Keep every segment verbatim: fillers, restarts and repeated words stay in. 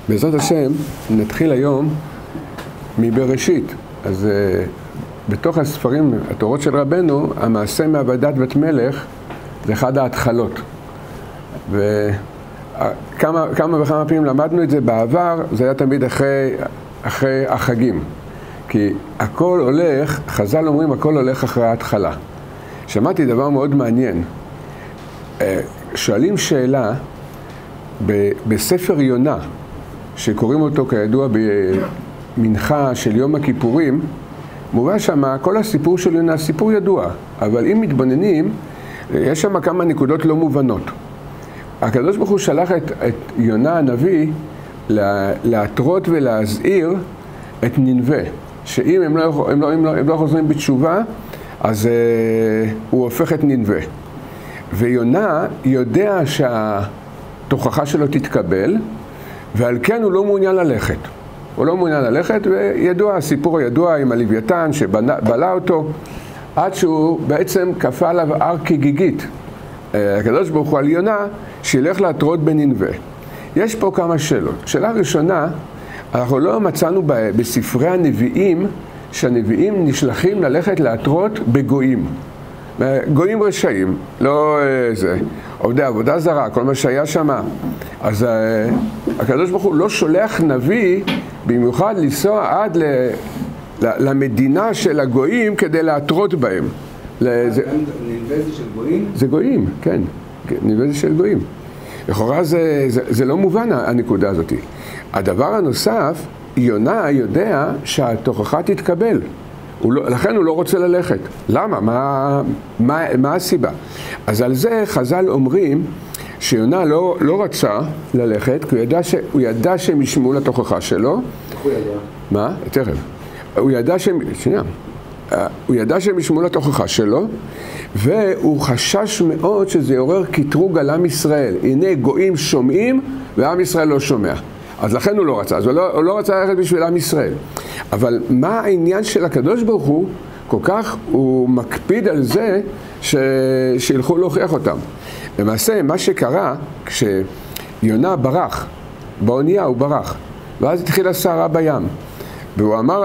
בעזרת השם נתחיל היום מבראשית. אז uh, בתוך הספרים, התורות של רבנו, המעשה מעבדת בת מלך זה אחד ההתחלות. וכמה כמה וכמה פעמים למדנו את זה בעבר, זה היה תמיד אחרי, אחרי החגים. כי הכל הולך, חז"ל אומרים, הכל הולך אחרי ההתחלה. שמעתי דבר מאוד מעניין. שואלים שאלה ב, בספר יונה, שקוראים אותו כידוע במנחה של יום הכיפורים, מובא שם כל הסיפור של יונה, סיפור ידוע, אבל אם מתבוננים, יש שם כמה נקודות לא מובנות. הקדוש ברוך הוא שלח את, את יונה הנביא להתרות ולהזהיר את נינווה, שאם הם לא, הם לא, הם לא, הם לא חוזרים בתשובה, אז uh, הוא הופך את נינווה. ויונה יודע שהתוכחה שלו תתקבל, ועל כן הוא לא מעוניין ללכת. הוא לא מעוניין ללכת, וידוע, הסיפור הידוע עם הלוויתן שבלה אותו, עד שהוא בעצם כפה עליו הר כגיגית. הקדוש ברוך הוא על יונה, שילך להתרות בנינווה. יש פה כמה שאלות. שאלה ראשונה, אנחנו לא מצאנו בספרי הנביאים, שהנביאים נשלחים ללכת להתרות בגויים. גויים רשעים, לא זה, עובדי עבודה זרה, כל מה שהיה שם. אז הקדוש ברוך הוא לא שולח נביא במיוחד לנסוע עד ל, ל, למדינה של הגויים כדי להתרות בהם. נינווה זה של גויים? זה גויים, כן. נינווה זה של גויים. לכאורה זה, זה, זה לא מובן הנקודה הזאת. הדבר הנוסף, יונה יודע שהתוכחה תתקבל. הוא לא, לכן הוא לא רוצה ללכת. למה? מה, מה, מה הסיבה? אז על זה חז"ל אומרים שיונה לא, לא רצה ללכת, כי הוא ידע, ש, הוא ידע שהם ישמעו לתוכחה שלו. איך הוא ידע? מה? תכף. הוא ידע שהם... שנייה. הוא ידע שהם ישמעו לתוכחה שלו, והוא חשש מאוד שזה יעורר קטרוג על עם ישראל. הנה גויים שומעים ועם ישראל לא שומע. אז לכן הוא לא רצה, אז הוא לא, הוא לא רצה ללכת בשביל עם ישראל. אבל מה העניין של הקדוש ברוך הוא? כל כך הוא מקפיד על זה ש... שילכו להוכיח אותם. למעשה, מה שקרה, כשיונה ברח, באונייה הוא ברח, ואז התחילה סערה בים. והוא אמר,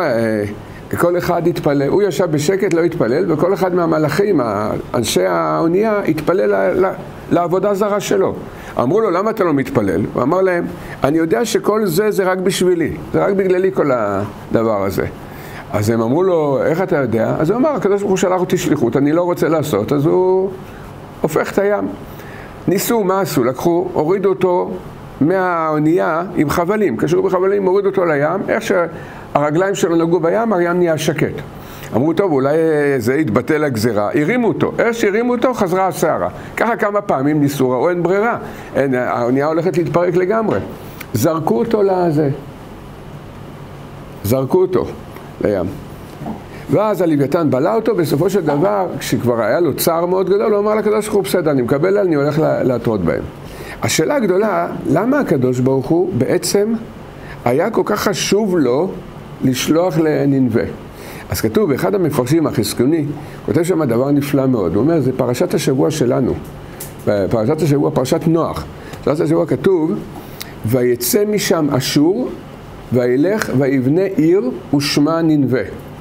כל אחד התפלל, הוא ישב בשקט, לא התפלל, וכל אחד מהמלאכים, אנשי האונייה, התפלל לה, לעבודה זרה שלו. אמרו לו, למה אתה לא מתפלל? הוא אמר להם, אני יודע שכל זה זה רק בשבילי, זה רק בגללי כל הדבר הזה. אז הם אמרו לו, איך אתה יודע? אז הוא אמר, הקדוש ברוך הוא שלח אותי שליחות, אני לא רוצה לעשות, אז הוא הופך את הים. ניסו, מה עשו? לקחו, הורידו אותו מהאונייה עם חבלים, קשור בחבלים, הורידו אותו לים, איך שהרגליים שלו נגעו בים, הים נהיה שקט. אמרו, טוב, אולי זה יתבטל הגזירה. הרימו אותו. איך שהרימו אותו, חזרה הסערה. ככה כמה פעמים ניסו, ראו, אין ברירה. אין, האונייה הולכת להתפרק לגמרי. זרקו אותו לזה. זרקו אותו לים. ואז הלוויתן בלה אותו, בסופו של דבר, כשכבר היה לו צער מאוד גדול, הוא אמר לקדוש ברוך הוא, בסדר, אני מקבל, אני הולך להתרות בהם. השאלה הגדולה, למה הקדוש ברוך הוא בעצם היה כל כך חשוב לו לשלוח לנינווה? אז כתוב, באחד המפרשים, החזקוני, כותב שם דבר נפלא מאוד. הוא אומר, זה פרשת השבוע שלנו. פרשת השבוע, פרשת נוח. פרשת השבוע כתוב, ויצא משם אשור, וילך ויבנה עיר ושמה נינווה.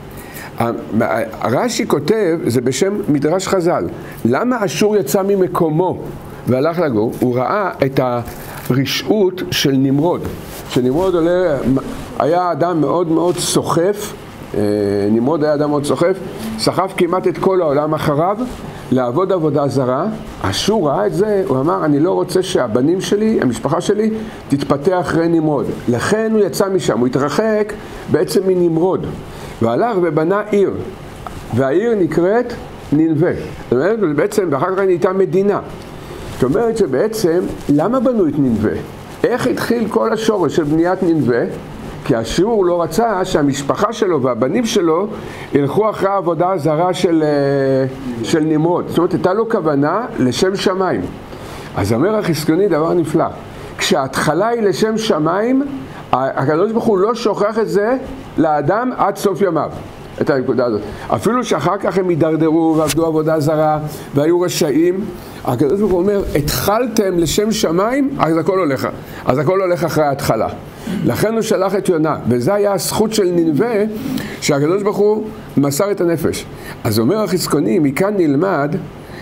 הרש"י כותב, זה בשם מדרש חז"ל. למה אשור יצא ממקומו והלך לגור? הוא ראה את הרשעות של נמרוד. שנמרוד עולה, היה אדם מאוד מאוד סוחף, נמרוד היה אדם מאוד סוחף, סחף כמעט את כל העולם אחריו לעבוד עבודה זרה. אשור ראה את זה, הוא אמר, אני לא רוצה שהבנים שלי, המשפחה שלי, תתפתח אחרי נמרוד. לכן הוא יצא משם, הוא התרחק בעצם מנמרוד, והלך ובנה עיר, והעיר נקראת נינווה. זאת אומרת, בעצם, ואחר כך נהייתה מדינה. זאת אומרת שבעצם, למה בנו את נינווה? איך התחיל כל השורש של בניית נינווה? כי אשור לא רצה שהמשפחה שלו והבנים שלו ילכו אחרי העבודה הזרה של, של נמרוד. זאת אומרת, הייתה לו כוונה לשם שמיים. אז אומר החזקוני דבר נפלא. כשההתחלה היא לשם שמיים, הקדוש ברוך הוא לא שוכח את זה לאדם עד סוף ימיו. את הנקודה הזאת. אפילו שאחר כך הם הידרדרו ועבדו עבודה זרה והיו רשעים, הקדוש ברוך הוא אומר, התחלתם לשם שמיים, אז הכל הולך, אז הכל הולך אחרי ההתחלה. לכן הוא שלח את יונה, וזה היה הזכות של נינווה, שהקדוש ברוך הוא מסר את הנפש. אז אומר החזקוני, מכאן נלמד,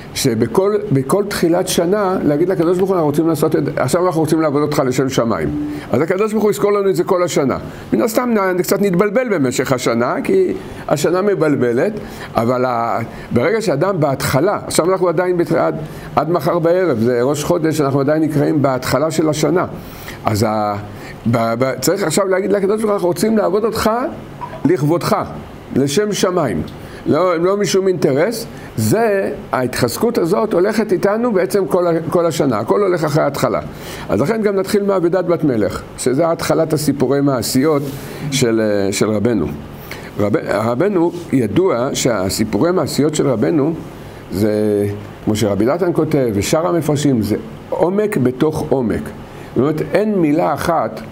שבכל בכל תחילת שנה, להגיד לקדוש ברוך הוא, אנחנו רוצים לעשות את, עכשיו אנחנו רוצים לעבוד אותך לשם שמיים. אז הקדוש ברוך הוא יזכור לנו את זה כל השנה. מן הסתם קצת נתבלבל במשך השנה, כי השנה מבלבלת, אבל ה, ברגע שאדם בהתחלה, עכשיו אנחנו עדיין עד, עד מחר בערב, זה ראש חודש, אנחנו עדיין נקראים בהתחלה של השנה. אז ה, ב, ב, צריך עכשיו להגיד לקדוש ברוך הוא, אנחנו רוצים לעבוד אותך לכבודך, לשם שמיים. לא, לא משום אינטרס, זה, ההתחזקות הזאת הולכת איתנו בעצם כל, כל השנה, הכל הולך אחרי ההתחלה. אז לכן גם נתחיל מאבדת בת מלך, שזה התחלת הסיפורי מעשיות של, של רבנו. רב, רבנו ידוע שהסיפורי מעשיות של רבנו, זה, כמו שרבי נתן כותב, ושאר המפרשים, זה עומק בתוך עומק. זאת אומרת, אין מילה אחת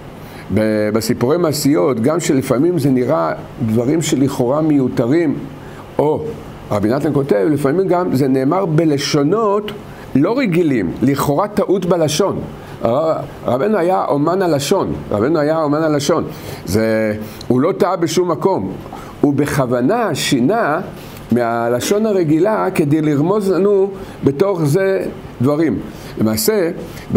בסיפורי מעשיות, גם שלפעמים זה נראה דברים שלכאורה מיותרים, או רבי נתן כותב, לפעמים גם זה נאמר בלשונות לא רגילים, לכאורה טעות בלשון. רבנו היה אומן הלשון, רבנו היה אומן הלשון. זה, הוא לא טעה בשום מקום, הוא בכוונה שינה מהלשון הרגילה כדי לרמוז לנו בתוך זה דברים. למעשה,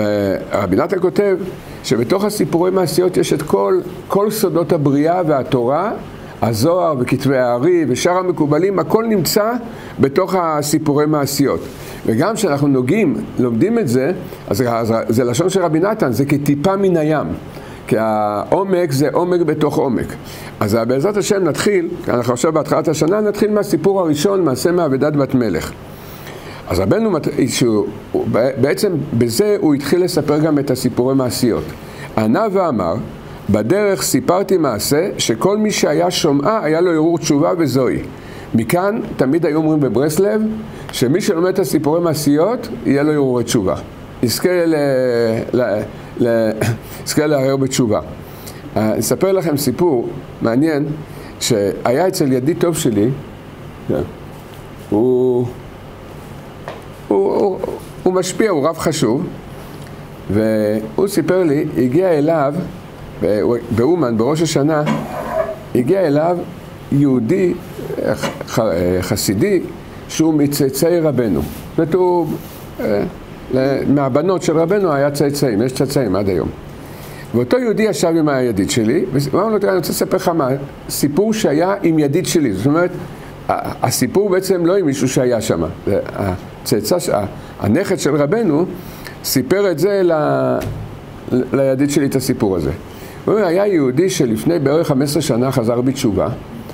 רבי נתן כותב שבתוך הסיפורי מעשיות יש את כל, כל סודות הבריאה והתורה, הזוהר וכתבי הארי ושאר המקובלים, הכל נמצא בתוך הסיפורי מעשיות. וגם כשאנחנו נוגעים, לומדים את זה, אז זה, זה לשון של רבי נתן, זה כטיפה מן הים. כי העומק זה עומק בתוך עומק. אז בעזרת השם נתחיל, אנחנו עכשיו בהתחלת השנה, נתחיל מהסיפור הראשון, מעשה מאבדת בת מלך. אז רבנו, שהוא, בעצם בזה הוא התחיל לספר גם את הסיפורי מעשיות. ענה ואמר, בדרך סיפרתי מעשה שכל מי שהיה שומעה היה לו ערעור תשובה וזוהי. מכאן תמיד היו אומרים בברסלב שמי שלומד את הסיפורי מעשיות יהיה לו ערעור תשובה. יזכה ל... ל... ל... יזכה לערער בתשובה. אני אספר לכם סיפור מעניין שהיה אצל ידיד טוב שלי, הוא, הוא, הוא, הוא משפיע, הוא רב חשוב, והוא סיפר לי, הגיע אליו, באומן, בראש השנה, הגיע אליו יהודי חסידי שהוא מצאצאי רבנו. זאת אומרת, הוא, מהבנות של רבנו היה צאצאים, יש צאצאים עד היום. ואותו יהודי ישב עם הידיד שלי, ואמר לו, תראה, אני רוצה לספר לך מה, סיפור שהיה עם ידיד שלי. זאת אומרת, הסיפור בעצם לא עם מישהו שהיה שם. הצאצא, הנכד של רבנו, סיפר את זה ל... לידיד שלי את הסיפור הזה. הוא אומר, היה יהודי שלפני בערך חמש עשרה שנה חזר בתשובה,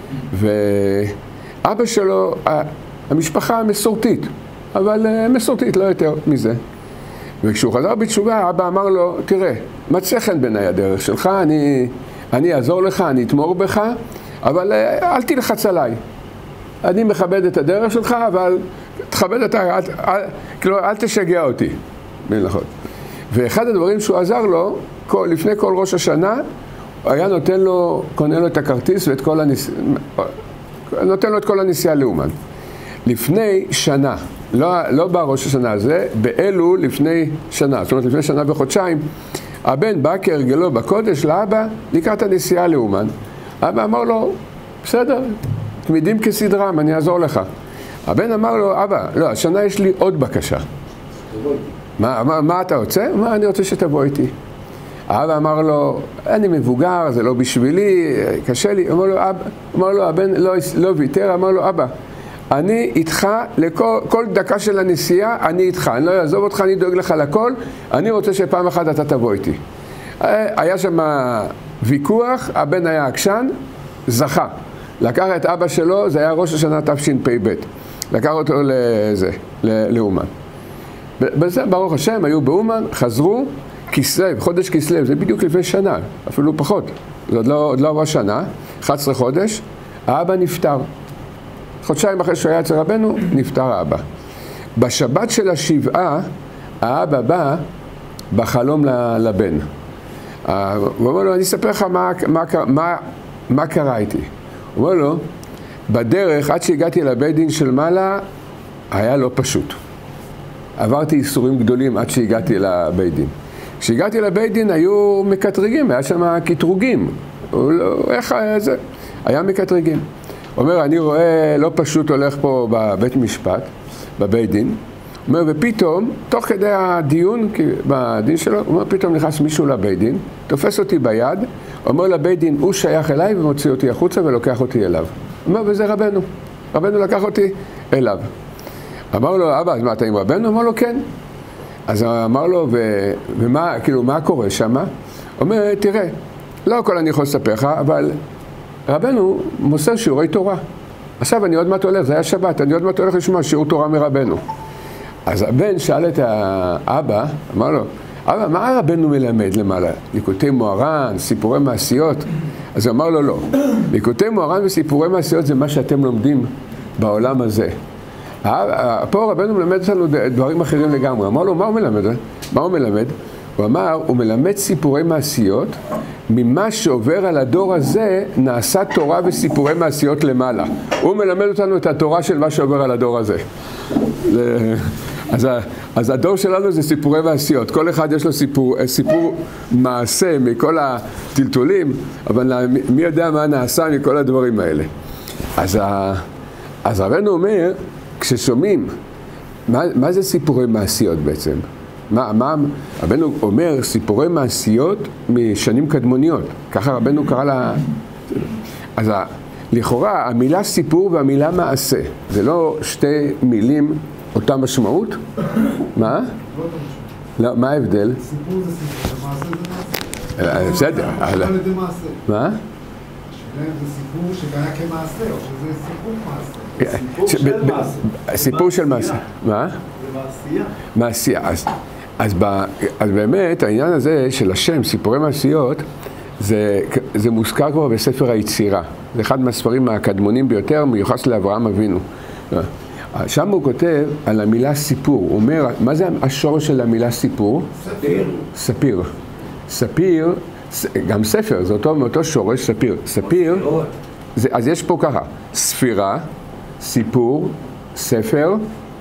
ואבא שלו, המשפחה מסורתית, אבל מסורתית, לא יותר מזה. וכשהוא חזר בתשובה, אבא אמר לו, תראה, מצא חן בעיניי הדרך שלך, אני, אני אעזור לך, אני אתמור בך, אבל אל תלחץ עליי. אני מכבד את הדרך שלך, אבל תכבד אותה, אל, אל, כאילו, אל תשגע אותי. נכון. ואחד הדברים שהוא עזר לו, כל, לפני כל ראש השנה, היה נותן לו, קונה לו את הכרטיס ואת כל הנסיעה, נותן לו את כל הנסיעה לאומן. לפני שנה, לא, לא בראש השנה הזה, באלול לפני שנה, זאת אומרת לפני שנה וחודשיים, הבן בא כהרגלו בקודש לאבא, לקראת הנסיעה לאומן. אבא אמר לו, בסדר, תמידים כסדרם, אני אעזור לך. הבן אמר לו, אבא, לא, השנה יש לי עוד בקשה. מה, מה, מה אתה רוצה? מה, אני רוצה שתבוא איתי. האבא אמר לו, אני מבוגר, זה לא בשבילי, קשה לי. אמר לו, אבא, אמר לו, הבן לא, לא ויתר, אמר לו, אבא, אני איתך לכל כל דקה של הנסיעה, אני איתך, אני לא אעזוב אותך, אני דואג לך לכל, אני רוצה שפעם אחת אתה תבוא איתי. היה שם ויכוח, הבן היה עקשן, זכה. לקח את אבא שלו, זה היה ראש השנה תשפ"ב. לקח אותו לזה, לאומן. בזה, ברוך השם, היו באומן, חזרו, כסלו, חודש כסלו, זה בדיוק לפני שנה, אפילו פחות. זה עוד לא, עוד לא עברה שנה, אחד עשר חודש, האבא נפטר. חודשיים אחרי שהוא היה אצל רבנו, נפטר האבא. בשבת של השבעה, האבא בא בחלום לבן. הוא אומר לו, אני אספר לך מה, מה, מה, מה קרה איתי. הוא אומר לו, בדרך, עד שהגעתי לבית דין של מעלה, היה לא פשוט. עברתי איסורים גדולים עד שהגעתי לבית דין. כשהגעתי לבית דין היו מקטרגים, היה שם קטרוגים. הוא לא, איך זה? היה מקטרגים. הוא אומר, אני רואה לא פשוט הולך פה בבית משפט, בבית דין. הוא אומר, ופתאום, תוך כדי הדיון, בדין שלו, הוא אומר, פתאום נכנס מישהו לבית דין, תופס אותי ביד, אומר לבית דין, הוא שייך אליי ומוציא אותי החוצה ולוקח אותי אליו. הוא אומר, וזה רבנו. רבנו לקח אותי אליו. אמר לו, אבא, אז מה, אתה עם רבנו? אמר לו, כן. אז אמר לו, ו... ומה, כאילו, מה קורה שם? הוא אומר, תראה, לא הכל אני יכול לספר לך, אבל רבנו מוסר שיעורי תורה. עכשיו אני עוד מעט הולך, זה היה שבת, אני עוד מעט הולך לשמוע שיעור תורה מרבנו. אז הבן שאל את האבא, אמר לו, אבא, מה רבנו מלמד למעלה? ליקוטי מוהר"ן, סיפורי מעשיות? אז הוא אמר לו, לא. ליקוטי מוהר"ן וסיפורי מעשיות זה מה שאתם לומדים בעולם הזה. פה רבנו מלמד אותנו דברים אחרים לגמרי. אמר לו, מה הוא מלמד? מה הוא מלמד? הוא אמר, הוא מלמד סיפורי מעשיות, ממה שעובר על הדור הזה נעשה תורה וסיפורי מעשיות למעלה. הוא מלמד אותנו את התורה של מה שעובר על הדור הזה. אז, אז הדור שלנו זה סיפורי מעשיות. כל אחד יש לו סיפור, סיפור מעשה מכל הטלטולים, אבל מי יודע מה נעשה מכל הדברים האלה. אז, אז רבנו אומר, כששומעים, מה, מה זה סיפורי מעשיות בעצם? מה, מה, רבנו אומר סיפורי מעשיות משנים קדמוניות. ככה רבנו קרא לה... אז לכאורה, המילה סיפור והמילה מעשה, זה לא שתי מילים אותה משמעות? מה? לא, מה ההבדל? סיפור זה סיפור, מעשה זה מעשה. בסדר. על ידי מעשה. מה? השאלה אם זה סיפור שקרה כמעשה, או שזה סיפור מעשה. סיפור של מעשה. סיפור של מעשה. מה? זה מעשייה. מעשייה. אז, אז, ב, אז באמת העניין הזה של השם, סיפורי מעשיות, זה, זה מוזכר כבר בספר היצירה. זה אחד מהספרים הקדמונים ביותר, מיוחס לאברהם אבינו. שם הוא כותב על המילה סיפור. הוא אומר, מה זה השורש של המילה סיפור? ספיר. ספיר. ספיר, גם ספר, זה אותו, מאותו שורש, ספיר. ספיר, זה, אז יש פה ככה, ספירה, סיפור, ספר,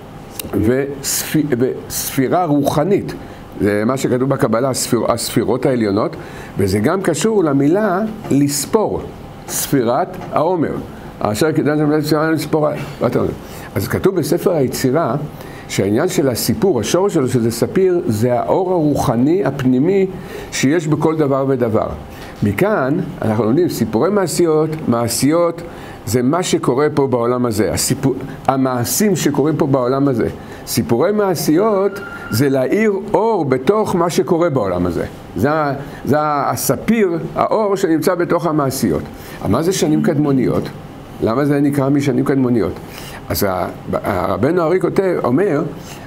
וספיר, וספירה רוחנית. זה מה שכתוב בקבלה, הספיר, הספירות העליונות, וזה גם קשור למילה לספור, ספירת העומר. אשר כדאי לספור, לספור, אז כתוב בספר היצירה, שהעניין של הסיפור, השורש שלו שזה ספיר, זה האור הרוחני הפנימי שיש בכל דבר ודבר. מכאן אנחנו לומדים סיפורי מעשיות, מעשיות זה מה שקורה פה בעולם הזה, הסיפור, המעשים שקורים פה בעולם הזה. סיפורי מעשיות זה להאיר אור בתוך מה שקורה בעולם הזה. זה, זה הספיר, האור שנמצא בתוך המעשיות. אבל מה זה שנים קדמוניות? למה זה נקרא משנים קדמוניות? אז הרבנו הארי כותב, אומר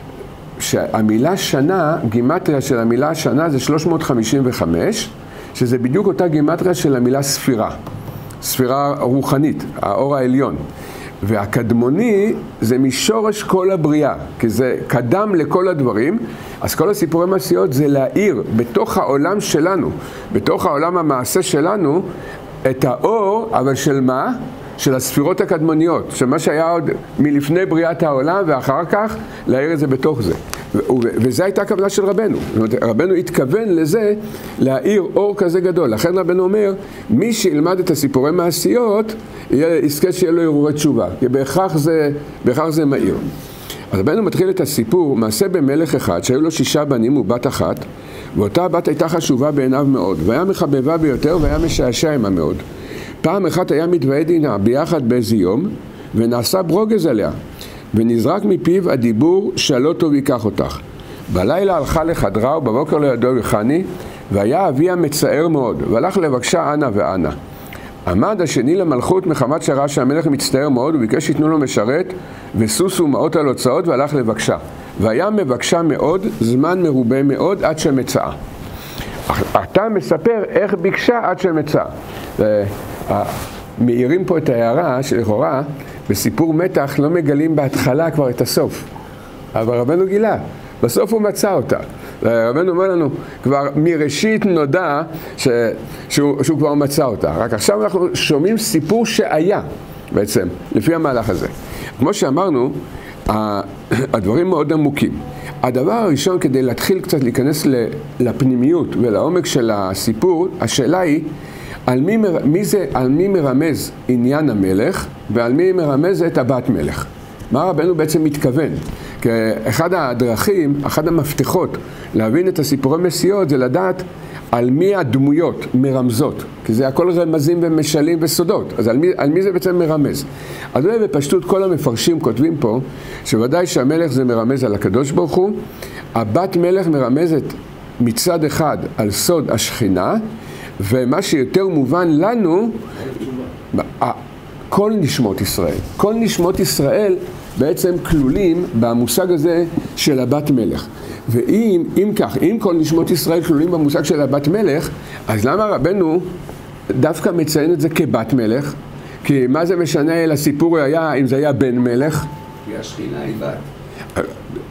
שהמילה שנה, גימטריה של המילה שנה זה שלוש מאות חמישים וחמש, שזה בדיוק אותה גימטריה של המילה ספירה. ספירה רוחנית, האור העליון. והקדמוני זה משורש כל הבריאה, כי זה קדם לכל הדברים, אז כל הסיפורי מעשיות זה להאיר בתוך העולם שלנו, בתוך העולם המעשה שלנו, את האור, אבל של מה? של הספירות הקדמוניות, של מה שהיה עוד מלפני בריאת העולם, ואחר כך להאיר את זה בתוך זה. וזו הייתה הכוונה של רבנו. רבנו התכוון לזה, להאיר אור כזה גדול. לכן רבנו אומר, מי שילמד את הסיפורי מעשיות, יזכה שיהיה לו הרהורי תשובה, כי בהכרח זה, בהכרח זה מאיר. אז רבנו מתחיל את הסיפור, מעשה במלך אחד, שהיו לו שישה בנים ובת אחת, ואותה הבת הייתה חשובה בעיניו מאוד, והיה מחבבה ביותר, והיה משעשע עמה מאוד. פעם אחת היה מתוועד עימה ביחד באיזה יום, ונעשה ברוגז עליה, ונזרק מפיו הדיבור שלא טוב ייקח אותך. בלילה הלכה לחדרה, ובבוקר לידו יחני, והיה אביה מצער מאוד, והלך לבקשה אנה ואנה. עמד השני למלכות מחמת שראה שהמלך מצטער מאוד, וביקש שיתנו לו משרת, וסוס ומעות על הוצאות, והלך לבקשה. והיה מבקשה מאוד, זמן מרובה מאוד, עד שמצאה. אתה מספר איך ביקשה עד שמצאה. מאירים פה את ההערה שלכאורה בסיפור מתח לא מגלים בהתחלה כבר את הסוף, אבל רבנו גילה, בסוף הוא מצא אותה. רבנו אומר לנו כבר מראשית נודע ש... שהוא, שהוא כבר מצא אותה, רק עכשיו אנחנו שומעים סיפור שהיה בעצם לפי המהלך הזה. כמו שאמרנו, הדברים מאוד עמוקים. הדבר הראשון, כדי להתחיל קצת להיכנס לפנימיות ולעומק של הסיפור, השאלה היא, על מי, מי זה, על מי מרמז עניין המלך, ועל מי מרמז את הבת מלך. מה רבנו בעצם מתכוון? כי אחד הדרכים, אחד המפתחות להבין את הסיפורי מסיות, זה לדעת על מי הדמויות מרמזות. כי זה הכל רמזים ומשלים וסודות. אז על מי, על מי זה בעצם מרמז? אז בפשטות כל המפרשים כותבים פה, שוודאי שהמלך זה מרמז על הקדוש ברוך הוא, הבת מלך מרמזת מצד אחד על סוד השכינה, ומה שיותר מובן לנו, כל נשמות ישראל. כל נשמות ישראל בעצם כלולים במושג הזה של הבת מלך. ואם אם כך, אם כל נשמות ישראל כלולים במושג של הבת מלך, אז למה רבנו דווקא מציין את זה כבת מלך? כי מה זה משנה לסיפור היה, אם זה היה בן מלך? כי השכינה היא בת.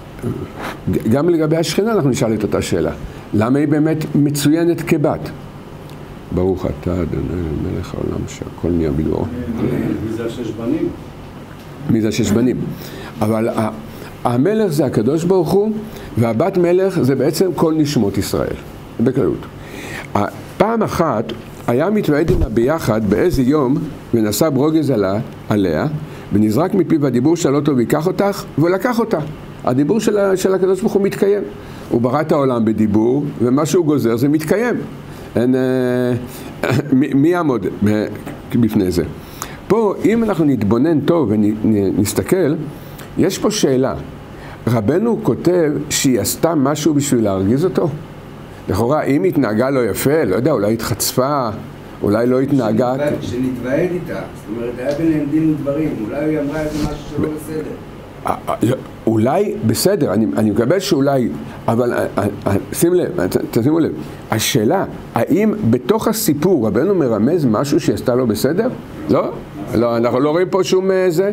גם לגבי השכינה אנחנו נשאל את אותה שאלה. למה היא באמת מצוינת כבת? ברוך אתה, אדוני מלך העולם שהכל נהיה בדברו. מי זה השש בנים? מי זה השש בנים? אבל המלך זה הקדוש ברוך הוא, והבת מלך זה בעצם כל נשמות ישראל, בכללות. פעם אחת היה מתוועד עמה ביחד באיזה יום, ונשא ברוגז עלה, עליה, ונזרק מפיו הדיבור של אותו ויקח אותך, והוא לקח אותה. הדיבור של, של הקדוש ברוך הוא מתקיים. הוא ברא את העולם בדיבור, ומה שהוא גוזר זה מתקיים. אין, מי, מי יעמוד בפני זה? פה, אם אנחנו נתבונן טוב ונסתכל, יש פה שאלה. רבנו כותב שהיא עשתה משהו בשביל להרגיז אותו? לכאורה, אם התנהגה לא יפה, לא יודע, אולי התחצפה, אולי לא התנהגה... שנתוועד איתה, זאת אומרת, היה ביניהם דין ודברים, אולי היא אמרה איזה משהו שלא בסדר. אולי בסדר, אני, אני מקבל שאולי, אבל שים לב, תשימו לב, השאלה, האם בתוך הסיפור רבנו מרמז משהו שעשתה לו בסדר? לא? לא, אנחנו לא רואים פה שום זה.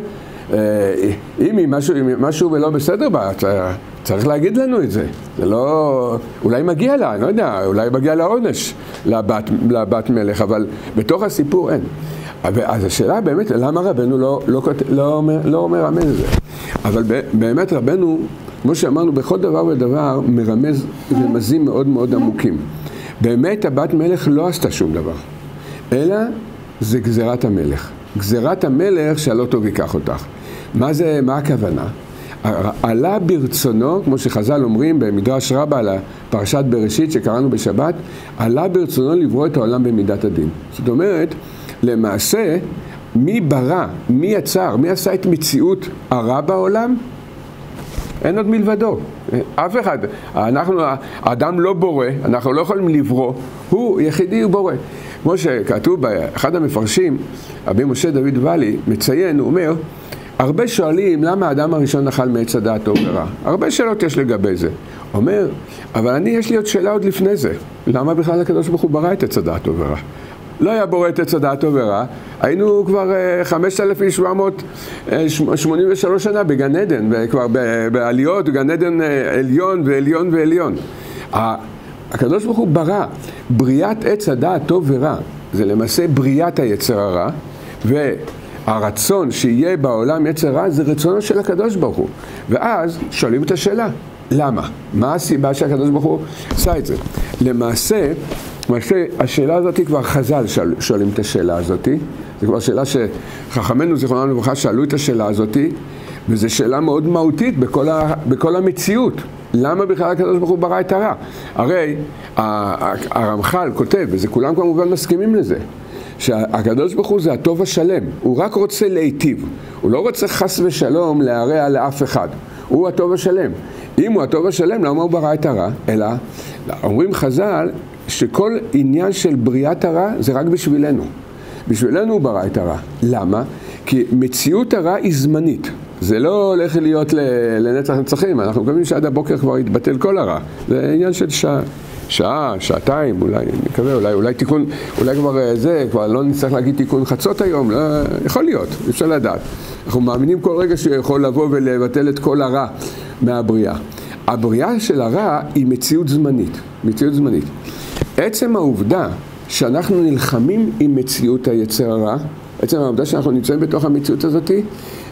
אם היא משהו, משהו ולא בסדר בה, צריך להגיד לנו את זה. זה לא, אולי מגיע לה, אני לא יודע, אולי מגיע לה עונש לבת, לבת מלך, אבל בתוך הסיפור אין. אז השאלה באמת, למה רבנו לא, לא, לא, לא מרמז את זה? אבל באמת רבנו, כמו שאמרנו, בכל דבר ודבר מרמז רמזים מאוד מאוד עמוקים. באמת הבת מלך לא עשתה שום דבר, אלא זה גזירת המלך. גזירת המלך שהלא טוב ייקח אותך. מה זה, מה הכוונה? עלה ברצונו, כמו שחז"ל אומרים במדרש רבה על פרשת בראשית שקראנו בשבת, עלה ברצונו לברוא את העולם במידת הדין. זאת אומרת, למעשה, מי ברא, מי יצר, מי עשה את מציאות הרע בעולם? אין עוד מלבדו. אף אחד. אנחנו, האדם לא בורא, אנחנו לא יכולים לברוא, הוא יחידי ובורא. כמו שכתוב באחד המפרשים, רבי משה דוד ואלי מציין, הוא אומר, הרבה שואלים למה האדם הראשון אכל מעץ הדעת טוב ורע. הרבה שאלות יש לגבי זה. אומר, אבל אני יש לי עוד שאלה עוד לפני זה. למה בכלל הקדוש ברוך הוא ברא את עץ הדעת טוב ורע? לא היה בורא את עץ הדעת טוב ורע, היינו כבר חמשת אלפים שבע מאות שמונים ושלוש שנה בגן עדן, וכבר בעליות, גן עדן עליון ועליון ועליון. הקדוש ברוך הוא ברא בריאת עץ הדעת טוב ורע, זה למעשה בריאת היצר הרע, והרצון שיהיה בעולם יצר רע זה רצונו של הקדוש ברוך הוא. ואז שואלים את השאלה, למה? מה הסיבה שהקדוש ברוך הוא עשה את זה? למעשה, השאלה הזאת כבר חז"ל שואלים את השאלה הזאת, זו כבר שאלה שחכמינו זיכרונם לברכה שאלו את השאלה הזאת, וזו שאלה מאוד מהותית בכל, ה, בכל המציאות. למה בכלל הקדוש ברוך הוא ברא את הרע? הרי הרמח"ל כותב, וזה כולם כמובן מסכימים לזה, שהקדוש ברוך הוא זה הטוב השלם, הוא רק רוצה להיטיב, הוא לא רוצה חס ושלום להרע לאף אחד, הוא הטוב השלם. אם הוא הטוב השלם, למה הוא ברא את הרע? אלא, אומרים חז"ל, שכל עניין של בריאת הרע זה רק בשבילנו. בשבילנו הוא ברא את הרע. למה? כי מציאות הרע היא זמנית. זה לא הולך להיות לנצח נצחים. אנחנו מקווים שעד הבוקר כבר יתבטל כל הרע. זה עניין של שעה, שעה, שעתיים, אולי, אני מקווה, אולי, אולי תיקון, אולי כבר זה, כבר לא נצטרך להגיד תיקון חצות היום, לא, יכול להיות, אפשר לדעת. אנחנו מאמינים כל רגע שיכול לבוא ולבטל את כל הרע מהבריאה. הבריאה של הרע היא מציאות זמנית, מציאות זמנית. עצם העובדה שאנחנו נלחמים עם מציאות היצר הרע, עצם העובדה שאנחנו נמצאים בתוך המציאות הזאת,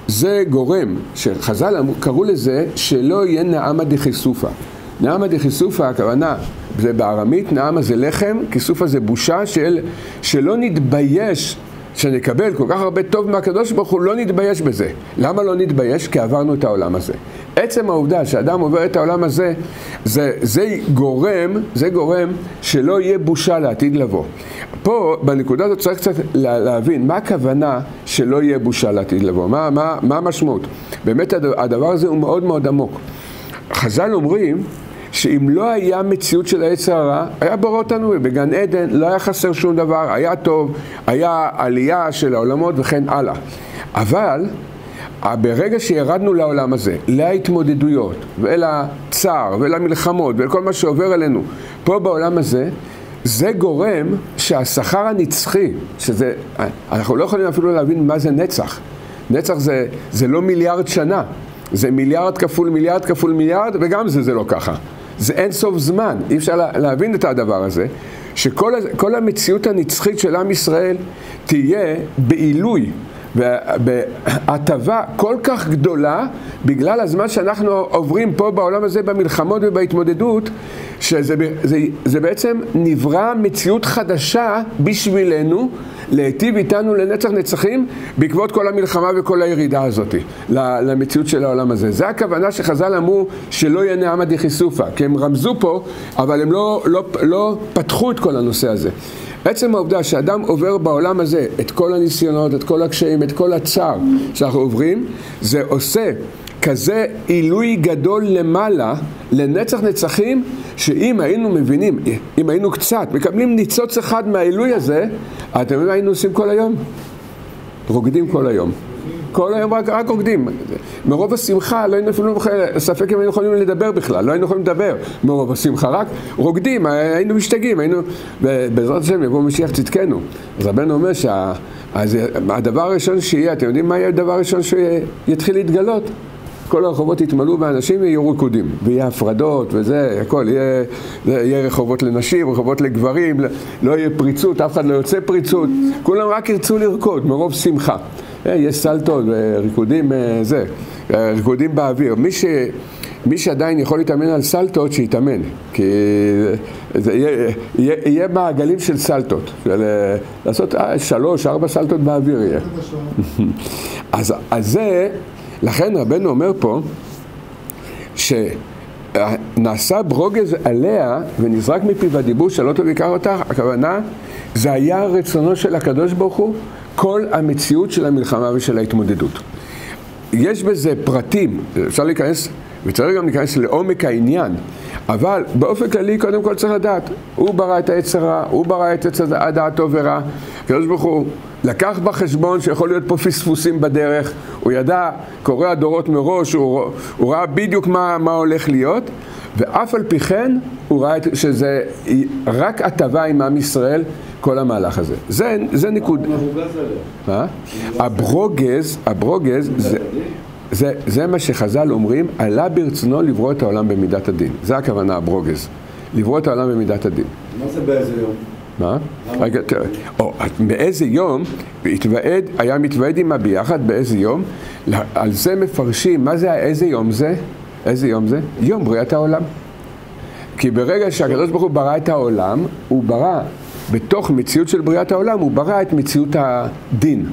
זה גורם, שחז"ל קראו לזה שלא יהיה נעמה דחיסופה. נעמה דחיסופה, הכוונה, זה בארמית, נעמה זה לחם, כיסופה זה בושה, של, שלא נתבייש, שנקבל כל כך הרבה טוב מהקדוש ברוך הוא, לא נתבייש בזה. למה לא נתבייש? כי עברנו את העולם הזה. עצם העובדה שאדם עובר את העולם הזה, זה, זה גורם, זה גורם שלא יהיה בושה לעתיד לבוא. פה, בנקודה הזאת צריך קצת להבין, מה הכוונה שלא יהיה בושה לעתיד לבוא? מה, מה, מה המשמעות? באמת הדבר הזה הוא מאוד מאוד עמוק. חז"ל אומרים, שאם לא היה מציאות של היצר הרע, היה ברא אותנו בגן עדן, לא היה חסר שום דבר, היה טוב, היה עלייה של העולמות וכן הלאה. אבל ברגע שירדנו לעולם הזה, להתמודדויות ולצער ולמלחמות ולכל מה שעובר עלינו פה בעולם הזה, זה גורם שהשכר הנצחי, שזה, אנחנו לא יכולים אפילו להבין מה זה נצח. נצח זה, זה לא מיליארד שנה, זה מיליארד כפול מיליארד כפול מיליארד, וגם זה זה לא ככה. זה אין סוף זמן, אי אפשר להבין את הדבר הזה, שכל כל המציאות הנצחית של עם ישראל תהיה בעילוי ובהטבה כל כך גדולה, בגלל הזמן שאנחנו עוברים פה בעולם הזה במלחמות ובהתמודדות, שזה זה, זה בעצם נברא מציאות חדשה בשבילנו, להיטיב איתנו לנצח נצחים, בעקבות כל המלחמה וכל הירידה הזאת, למציאות של העולם הזה. זה הכוונה שחז"ל אמרו שלא יהיה נעמה דחיסופה, כי הם רמזו פה, אבל הם לא, לא, לא פתחו את כל הנושא הזה. עצם העובדה שאדם עובר בעולם הזה את כל הניסיונות, את כל הקשיים, את כל הצער שאנחנו עוברים, זה עושה כזה עילוי גדול למעלה, לנצח נצחים, שאם היינו מבינים, אם היינו קצת, מקבלים ניצוץ אחד מהעילוי הזה, אתם יודעים מה היינו עושים כל היום? רוקדים כל היום. כל היום רק, רק רוקדים. מרוב השמחה, לא היינו אפילו ספק אם היינו יכולים לדבר בכלל, לא היינו יכולים לדבר מרוב השמחה, רק רוקדים, היינו משתגעים, היינו, בעזרת השם יבוא משיח צדקנו. אז רבנו אומר שהדבר הראשון שיהיה, אתם יודעים מה יהיה הדבר הראשון שיתחיל להתגלות? כל הרחובות יתמלאו באנשים ויהיו ריקודים, ויהיה הפרדות וזה, הכל, יהיה, יהיה רחובות לנשים, רחובות לגברים, לא יהיה פריצות, אף אחד לא יוצא פריצות, כולם רק ירצו לרקוד מרוב שמחה. יש סלטות וריקודים, זה, ריקודים באוויר. מי, ש, מי שעדיין יכול להתאמן על סלטות, שיתאמן, כי זה יהיה, יהיה, יהיה מעגלים של סלטות, של, לעשות שלוש, ארבע סלטות באוויר יהיה. אז, אז זה, לכן רבנו אומר פה, שנעשה ברוגז עליה ונזרק מפיו הדיבור שלא טוב יקר אותך, הכוונה, זה היה רצונו של הקדוש ברוך הוא, כל המציאות של המלחמה ושל ההתמודדות. יש בזה פרטים, אפשר להיכנס, וצריך גם להיכנס לעומק העניין, אבל באופן כללי קודם כל צריך לדעת, הוא ברא את היצר הרע, הוא ברא את יצר הדעת טוב ורע, הקדוש ברוך הוא לקח בחשבון שיכול להיות פה פספוסים בדרך, הוא ידע, קורא הדורות מראש, הוא, הוא ראה בדיוק מה, מה הולך להיות, ואף על פי כן הוא ראה שזה רק הטבה עם עם ישראל, כל המהלך הזה. זה, זה נקוד. מה? הברוגז, הברוגז, זה, זה, זה מה שחז"ל אומרים, עלה ברצונו לברוא את העולם במידת הדין. זה הכוונה, הברוגז. לברוא את העולם במידת הדין. מה זה באיזה יום? מה? רגע, תראה. או, באיזה יום, התוועד, היה מתוועד עמה ביחד, באיזה יום, על זה מפרשים, מה זה, איזה יום זה? איזה יום זה? יום בריאת העולם. כי ברגע שהקדוש ברוך הוא ברא את העולם, הוא ברא, בתוך מציאות של בריאת העולם, הוא ברא את מציאות הדין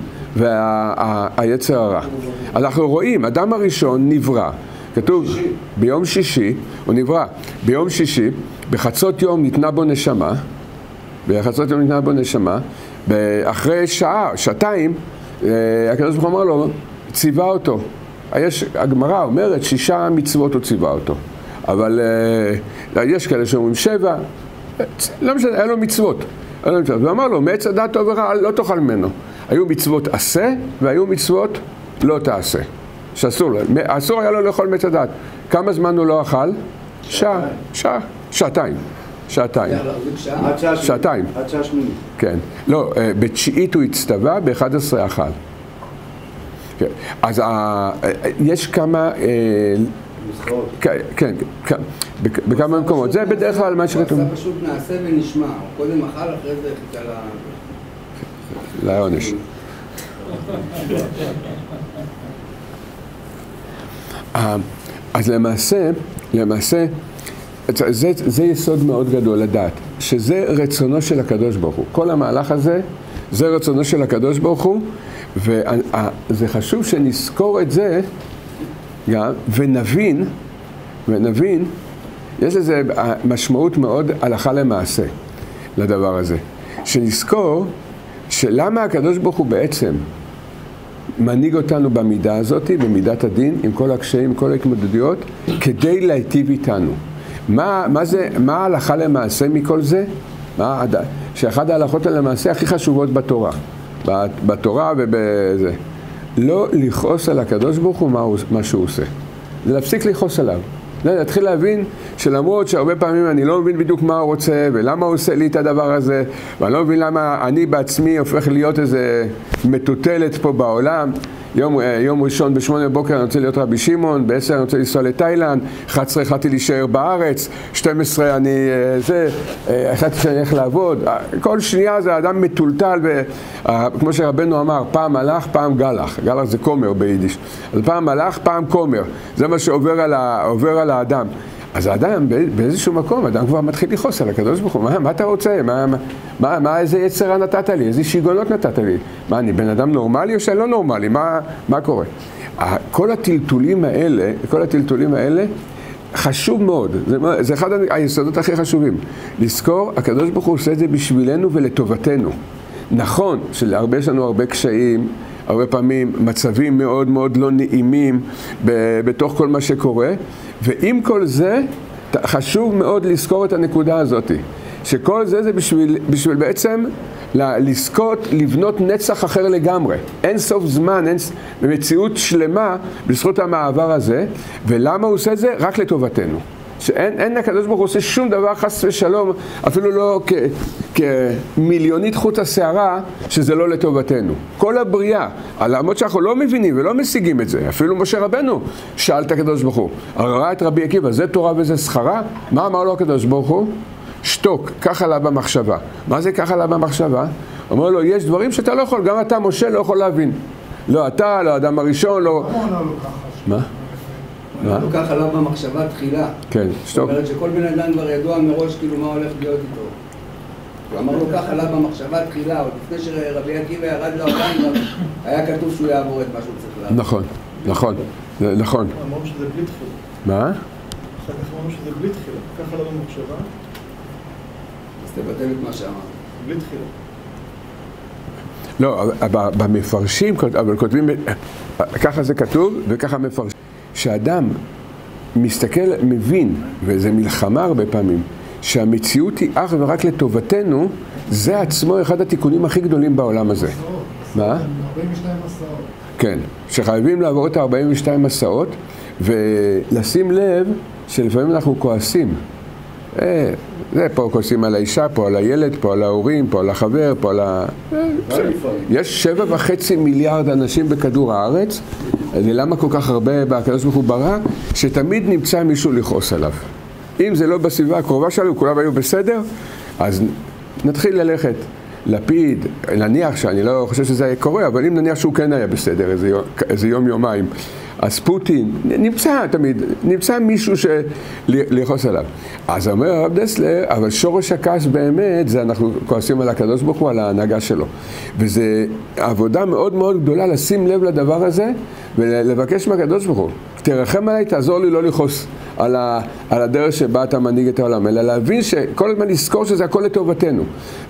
והיצר הרע. אנחנו רואים, אדם הראשון נברא, כתוב ביום שישי, הוא נברא, ביום שישי, בחצות יום ניתנה בו נשמה, בחצות יום ניתנה בו נשמה, אחרי שעה, שעתיים, הקדוש ברוך הוא אמר לו, ציווה אותו. יש, הגמרא אומרת, שישה מצוות הוא ציווה אותו. אבל יש כאלה שאומרים שבע, לא משנה, היה לו מצוות. ואמר לו, מעץ הדעת טוב ורע, לא תאכל ממנו. היו מצוות עשה, והיו מצוות לא תעשה. שאסור לו. אסור היה לו לאכול מעץ הדעת. כמה זמן הוא לא אכל? שעה. שעה. שעתיים. שעתיים. שעתיים. עד שעה שמינית. כן. לא, בתשיעית הוא הצטווה, ב-אחד עשרה אכל. כן. אז יש כמה... כן, כן, בכמה מקומות. זה בדרך כלל מה שכתוב. זה פשוט נעשה ונשמע. קודם אכל, אחרי זה חיכה ל... לעונש. אז למעשה, למעשה, זה, זה יסוד מאוד גדול לדעת, שזה רצונו של הקדוש ברוך הוא. כל המהלך הזה, זה רצונו של הקדוש ברוך הוא, וזה חשוב שנזכור את זה גם, ונבין, ונבין, יש לזה משמעות מאוד הלכה למעשה לדבר הזה. שנזכור שלמה הקדוש ברוך הוא בעצם מנהיג אותנו במידה הזאת, במידת הדין, עם כל הקשיים, עם כל ההתמודדויות, כדי להיטיב איתנו. מה, מה זה, מה ההלכה למעשה מכל זה? מה, שאחד ההלכות למעשה הכי חשובות בתורה. בתורה ובזה. לא לכעוס על הקדוש ברוך הוא מה, מה שהוא עושה. זה להפסיק לכעוס עליו. להתחיל להבין שלמרות שהרבה פעמים אני לא מבין בדיוק מה הוא רוצה ולמה הוא עושה לי את הדבר הזה, ואני לא מבין למה אני בעצמי הופך להיות איזה מטוטלת פה בעולם. יום, יום ראשון בשמונה בבוקר אני רוצה להיות רבי שמעון, בעשר אני רוצה לנסוע לתאילנד, אחת עשרה החלטתי להישאר בארץ, שתים עשרה אני זה, החלטתי שאני הולך לעבוד. כל שנייה זה אדם מטולטל, כמו שרבנו אמר, פעם מלאך, פעם גלח. גלח זה כומר ביידיש. אז פעם מלאך, פעם כומר. זה מה שעובר על, ה, עובר על האדם. אז האדם באיזשהו מקום, האדם כבר מתחיל לכעוס על הקדוש ברוך הוא. מה, מה אתה רוצה? מה, מה, מה, מה איזה יצרה נתת לי? איזה שיגונות נתת לי? מה, אני בן אדם נורמלי או שאני לא נורמלי? מה, מה קורה? כל הטלטולים האלה, כל הטלטולים האלה, חשוב מאוד. זה, זה אחד היסודות הכי חשובים. לזכור, הקדוש ברוך הוא עושה את זה בשבילנו ולטובתנו. נכון שלהרבה יש לנו הרבה קשיים, הרבה פעמים מצבים מאוד מאוד לא נעימים בתוך כל מה שקורה, ועם כל זה חשוב מאוד לזכור את הנקודה הזאת, שכל זה זה בשביל, בשביל בעצם לזכות, לבנות נצח אחר לגמרי. אין סוף זמן, אין מציאות שלמה בזכות המעבר הזה, ולמה הוא עושה את זה? רק לטובתנו. שאין, אין הקדוש ברוך הוא עושה שום דבר חס ושלום, אפילו לא כ, כמיליונית חוט השערה, שזה לא לטובתנו. כל הבריאה, על העמוד שאנחנו לא מבינים ולא משיגים את זה, אפילו משה רבנו שאל את הקדוש ברוך הוא, ראה את רבי עקיבא, זה תורה וזה שכרה? מה אמר לו הקדוש ברוך הוא? שתוק, ככה לה במחשבה. מה זה ככה לה במחשבה? אמר לו, יש דברים שאתה לא יכול, גם אתה משה לא יכול להבין. לא אתה, לא האדם הראשון, לא... מה? מה? הוא ככה עליו במחשבה תחילה. כן, שטוק. זאת אומרת שכל בן אדם כבר ידוע מראש כאילו מה הולך להיות איתו. הוא אמר לו ככה עליו במחשבה תחילה, עוד לפני שרבי עקיבא ירד לעולם, היה כתוב שהוא יעבור את מה שהוא צריך לעבור. נכון, נכון, נכון. אמרו שזה בלי תחילה. מה? אחר כך אמרו שזה בלי תחילה, ככה עליו במחשבה. אז תבטל את מה שאמרת. בלי תחילה. לא, במפרשים, אבל כותבים, ככה זה כתוב וככה מפרשים. שאדם מסתכל, מבין, וזה מלחמה הרבה פעמים, שהמציאות היא אך ורק לטובתנו, זה עצמו אחד התיקונים הכי גדולים בעולם הזה. מה? ארבעים ושתיים מסעות. כן, שחייבים לעבור את ה-ארבעים ושתיים מסעות, ולשים לב שלפעמים אנחנו כועסים. אה, זה פה כועסים על האישה, פה על הילד, פה על ההורים, פה על החבר, פה על ה... יש שבע וחצי מיליארד אנשים בכדור הארץ, ולמה כל כך הרבה בקדוש ברוך הוא ברא? שתמיד נמצא מישהו לכעוס עליו. אם זה לא בסביבה הקרובה שלנו, כולם היו בסדר, אז נתחיל ללכת. לפיד, נניח שאני לא חושב שזה היה קורה, אבל אם נניח שהוא כן היה בסדר, איזה יום, איזה יום יומיים, אז פוטין, נמצא תמיד, נמצא מישהו שלחוס עליו. אז אומר הרב דסלר, אבל שורש הכעס באמת, זה אנחנו כועסים על הקדוש ברוך הוא, על ההנהגה שלו. וזה עבודה מאוד מאוד גדולה לשים לב לדבר הזה, ולבקש מהקדוש ברוך הוא. תרחם עליי, תעזור לי לא לכעוס על, ה, על הדרך שבה אתה מנהיג את העולם, אלא להבין שכל הזמן לזכור שזה הכל לטובתנו.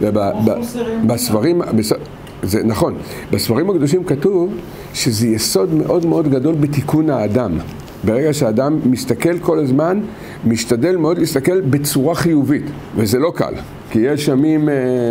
ובספרים, זה נכון, בספרים הקדושים כתוב שזה יסוד מאוד מאוד גדול בתיקון האדם. ברגע שהאדם מסתכל כל הזמן, משתדל מאוד להסתכל בצורה חיובית, וזה לא קל, כי יש ימים,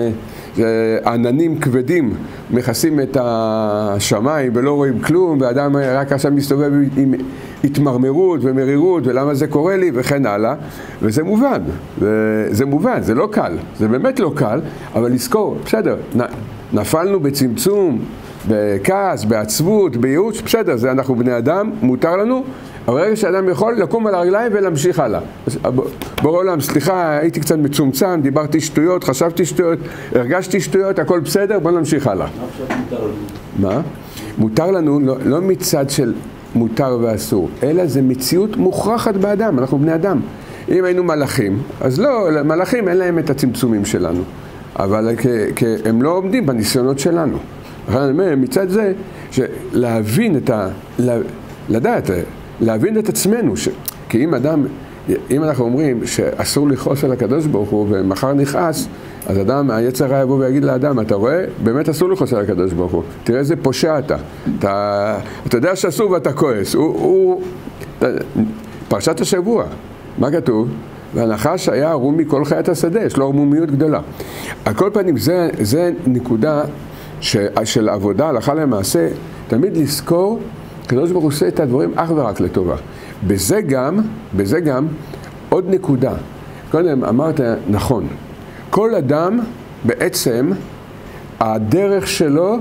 עננים כבדים מכסים את השמיים ולא רואים כלום, והאדם רק עכשיו מסתובב עם התמרמרות ומרירות, ולמה זה קורה לי וכן הלאה, וזה מובן, זה, זה מובן, זה לא קל, זה באמת לא קל, אבל לזכור, בסדר, נפלנו בצמצום, בכעס, בעצבות, בייאוש, בסדר, זה אנחנו בני אדם, מותר לנו, אבל רגע שאדם יכול לקום על הרגליים ולהמשיך הלאה. בורא עולם, סליחה, הייתי קצת מצומצם, דיברתי שטויות, חשבתי שטויות, הרגשתי שטויות, הכל בסדר, בוא נמשיך הלאה. מה? מותר לנו, לא, לא מצד של מותר ואסור, אלא זה מציאות מוכרחת באדם, אנחנו בני אדם. אם היינו מלאכים, אז לא, מלאכים אין להם את הצמצומים שלנו, אבל כי הם לא עומדים בניסיונות שלנו. מצד זה, להבין את ה... לדעת, להבין את עצמנו, ש... כי אם אדם, אם אנחנו אומרים שאסור לכעוס על הקדוש ברוך הוא ומחר נכעס, אז אדם, היצר הרע יבוא ויגיד לאדם, אתה רואה? באמת אסור לכעוס על הקדוש ברוך הוא. תראה איזה פושע אתה. אתה, אתה יודע שאסור ואתה כועס. הוא, הוא... פרשת השבוע. מה כתוב? והנחש היה ערום מכל חיית השדה, יש לו ערמומיות גדולה. על כל פנים, זה, זה נקודה ש, של עבודה, הלכה למעשה, תמיד לזכור, הקדוש ברוך הוא עושה את הדברים אך ורק לטובה. בזה גם, בזה גם, עוד נקודה. קודם אמרת, נכון, כל אדם בעצם, הדרך שלו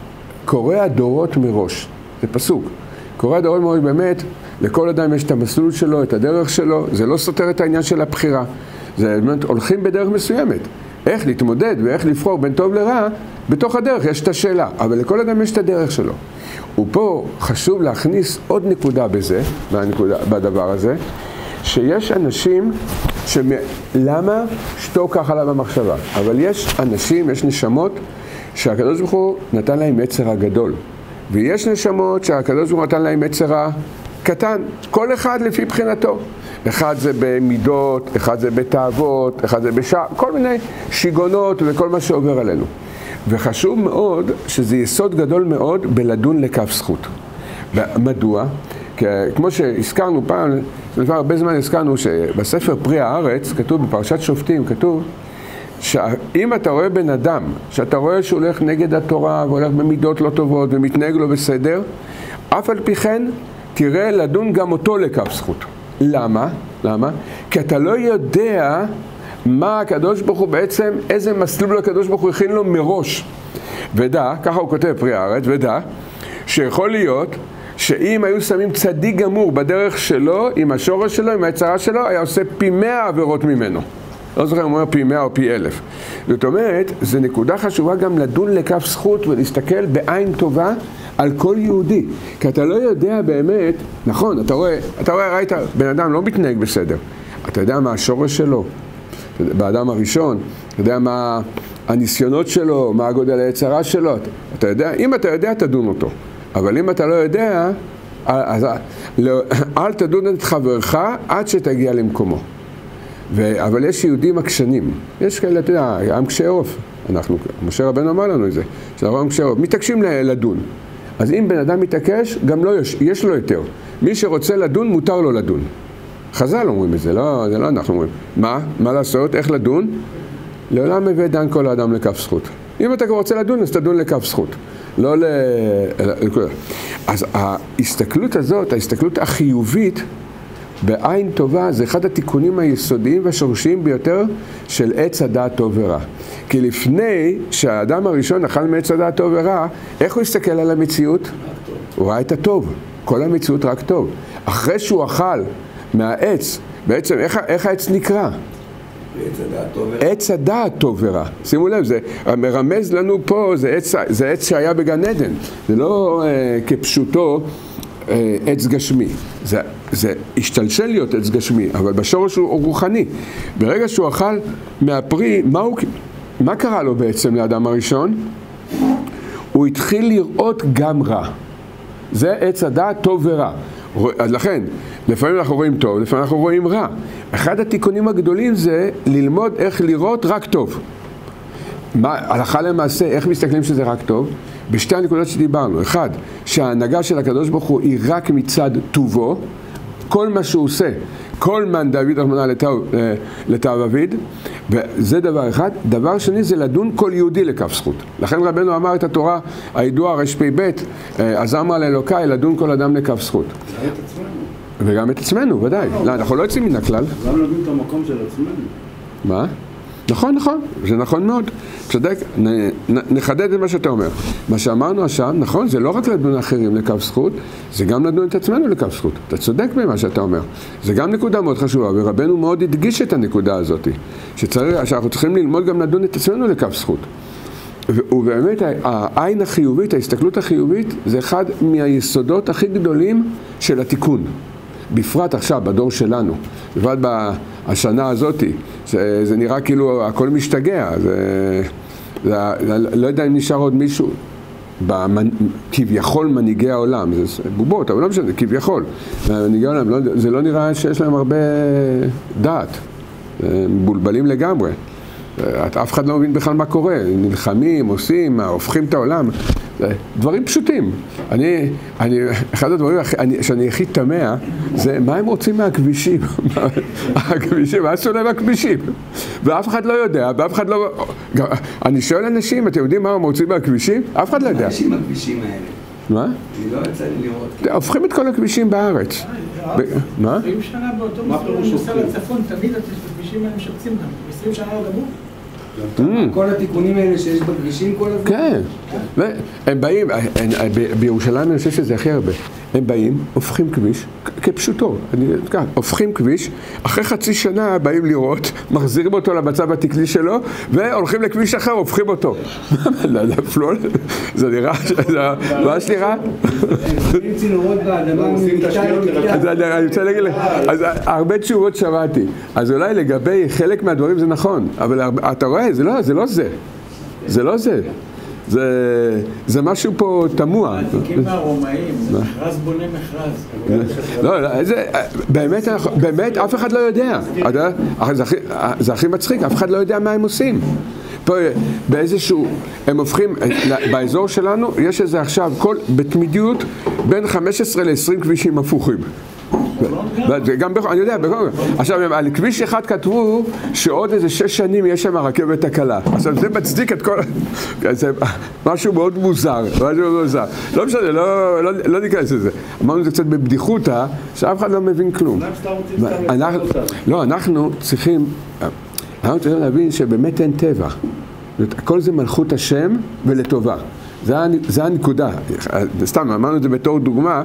קורא דורות מראש. זה פסוק. קורא דורות מראש באמת, לכל אדם יש את המסלול שלו, את הדרך שלו, זה לא סותר את העניין של הבחירה. זה באמת, הולכים בדרך מסוימת. איך להתמודד ואיך לבחור בין טוב לרע, בתוך הדרך יש את השאלה, אבל לכל אדם יש את הדרך שלו. ופה חשוב להכניס עוד נקודה בזה, בנקודה, בדבר הזה, שיש אנשים שמ... למה שתוק ככה לה במחשבה? אבל יש אנשים, יש נשמות שהקדוש ברוך הוא נתן להם יצר הגדול. ויש נשמות שהקדוש ברוך הוא נתן להם יצר הקטן. כל אחד לפי בחינתו. אחד זה במידות, אחד זה בתאוות, אחד זה בשעה, כל מיני שיגונות וכל מה שעובר עלינו. וחשוב מאוד שזה יסוד גדול מאוד בלדון לכף זכות. מדוע? כי כמו שהזכרנו פעם, לפני הרבה זמן הזכרנו שבספר פרי הארץ, כתוב בפרשת שופטים, כתוב שאם אתה רואה בן אדם, שאתה רואה שהוא הולך נגד התורה והולך במידות לא טובות ומתנהג לו בסדר, אף על פי כן תראה לדון גם אותו לכף זכות. למה? למה? כי אתה לא יודע מה הקדוש ברוך הוא בעצם, איזה מסלול הקדוש ברוך הוא הכין לו מראש. ודע, ככה הוא כותב פרי הארץ, ודע, שיכול להיות שאם היו שמים צדיק גמור בדרך שלו, עם השורש שלו, עם היצרה שלו, היה עושה פי מאה עבירות ממנו. לא זוכר אם הוא אומר פי מאה או פי אלף. זאת אומרת, זו נקודה חשובה גם לדון לכף זכות ולהסתכל בעין טובה על כל יהודי. כי אתה לא יודע באמת, נכון, אתה רואה, אתה רואה, ראית, בן אדם לא מתנהג בסדר. אתה יודע מה השורש שלו, באדם הראשון, אתה יודע מה הניסיונות שלו, מה הגודל היצרה שלו. אתה יודע, אם אתה יודע, תדון אותו. אבל אם אתה לא יודע, אז אל תדון את חברך עד שתגיע למקומו. ו... אבל יש יהודים עקשנים. יש כאלה, אתה יודע, עם קשי עוף. אנחנו, משה רבנו אמר לנו את זה, שאנחנו עם קשי עוף. מתעקשים לדון. אז אם בן אדם מתעקש, גם לא יש, יש לו יותר. מי שרוצה לדון, מותר לו לדון. חז"ל אומרים את זה, לא, זה לא אנחנו אומרים. מה? מה לעשות? איך לדון? לעולם מביא דן כל האדם לכף זכות. אם אתה רוצה לדון, אז תדון לכף זכות. לא ל... אז ההסתכלות הזאת, ההסתכלות החיובית, בעין טובה, זה אחד התיקונים היסודיים והשורשיים ביותר של עץ הדעת טוב ורע. כי לפני שהאדם הראשון אכל מעץ הדעת טוב ורע, איך הוא הסתכל על המציאות? הוא ראה את הטוב. כל המציאות רק טוב. אחרי שהוא אכל מהעץ, בעצם איך, איך העץ נקרא? עץ הדעת טוב ורע. שימו לב, זה מרמז לנו פה, זה עץ, זה עץ שהיה בגן עדן. זה לא אה, כפשוטו אה, עץ גשמי. זה, זה השתלשל להיות עץ גשמי, אבל בשורש הוא רוחני. ברגע שהוא אכל מהפרי, מה, הוא, מה קרה לו בעצם לאדם הראשון? הוא התחיל לראות גם רע. זה עץ הדעת טוב ורע. אז לכן, לפעמים אנחנו רואים טוב, לפעמים אנחנו רואים רע. אחד התיקונים הגדולים זה ללמוד איך לראות רק טוב. מה, הלכה למעשה, איך מסתכלים שזה רק טוב? בשתי הנקודות שדיברנו. אחד, שההנהגה של הקדוש ברוך הוא היא רק מצד טובו. כל מה שהוא עושה, כל מן דוד רחמנא לטב אביד, וזה דבר אחד. דבר שני זה לדון כל יהודי לכף זכות. לכן רבנו אמר את התורה, הידוע רשפ"ב, אז אמר לאלוקי לדון כל אדם לכף זכות. גם את עצמנו. וגם את עצמנו, ודאי. לא, אנחנו לא יוצאים מן הכלל. גם לדון את המקום של עצמנו. מה? נכון, נכון, זה נכון מאוד. צודק, נ, נ, נחדד את מה שאתה אומר. מה שאמרנו עכשיו, נכון, זה לא רק לדון אחרים לכף זכות, זה גם לדון את עצמנו לכף זכות. אתה צודק במה שאתה אומר. זה גם נקודה מאוד חשובה, ורבנו מאוד הדגיש את הנקודה הזאת, שצריך, שאנחנו צריכים ללמוד גם לדון את עצמנו לכף זכות. ובאמת העין החיובית, ההסתכלות החיובית, זה אחד מהיסודות הכי גדולים של התיקון. בפרט עכשיו, בדור שלנו, בפרט בשנה הזאת, זה, זה נראה כאילו הכל משתגע, זה, זה, זה, לא יודע אם נשאר עוד מישהו, במנ... כביכול מנהיגי העולם, זה בובות, אבל לא משנה, כביכול, מנהיגי העולם, לא, זה לא נראה שיש להם הרבה דעת, הם מבולבלים לגמרי. אף אחד לא מבין בכלל מה קורה, נלחמים, עושים, הופכים את העולם, דברים פשוטים. אני, אני, אחד הדברים אני, שאני הכי תמה, זה מה הם רוצים מהכבישים, הכבישים, מה עשו להם מהכבישים? ואף אחד לא יודע, ואף אחד לא... אני שואל אנשים, אתם יודעים מה הם רוצים מהכבישים? אף אחד לא יודע. מה אנשים מהכבישים האלה? מה? אני לא יצא לי לראות. הופכים את כל הכבישים בארץ. מה? עשרים שנה באותו מסלול נוסע לצפון, תמיד הכבישים האלה משפצים גם. עשרים שנה לא גמרו. כל התיקונים האלה שיש בכבישים כל הזמן? כן. הם באים, בירושלים אני חושב שזה הכי הרבה. הם באים, הופכים כביש, כפשוטו, הופכים כביש, אחרי חצי שנה באים לראות, מחזירים אותו למצב התקני שלו, והולכים לכביש אחר, הופכים אותו. זה נראה, מה שנראה? הם שמים צינורות באדמה, אני רוצה להגיד לך, אז הרבה תשובות שמעתי, אז אולי לגבי חלק מהדברים זה נכון, אבל אתה רואה, זה לא זה, זה לא זה. זה, זה משהו פה תמוה. העתיקים והרומאים, מכרז בונה מכרז. לא, לא, זה, באמת, באמת, אף אחד לא יודע. זה הכי, זה הכי מצחיק, אף אחד לא יודע מה הם עושים. פה באיזשהו, הם הופכים, באזור שלנו, יש איזה עכשיו, כל, בתמידיות, בין חמש עשרה ל-עשרים כבישים הפוכים. גם אני יודע, עכשיו על כביש אחד כתבו שעוד איזה שש שנים יש שם הרכבת הקלה. עכשיו זה מצדיק את כל... זה משהו מאוד מוזר, משהו מאוד מוזר. לא משנה, לא ניכנס לזה. אמרנו זה קצת בבדיחותא, שאף אחד לא מבין כלום. לא, אנחנו צריכים, אנחנו צריכים להבין שבאמת אין טבע. הכל זה מלכות השם ולטובה. זה, זה הנקודה. סתם, אמרנו את זה בתור דוגמה,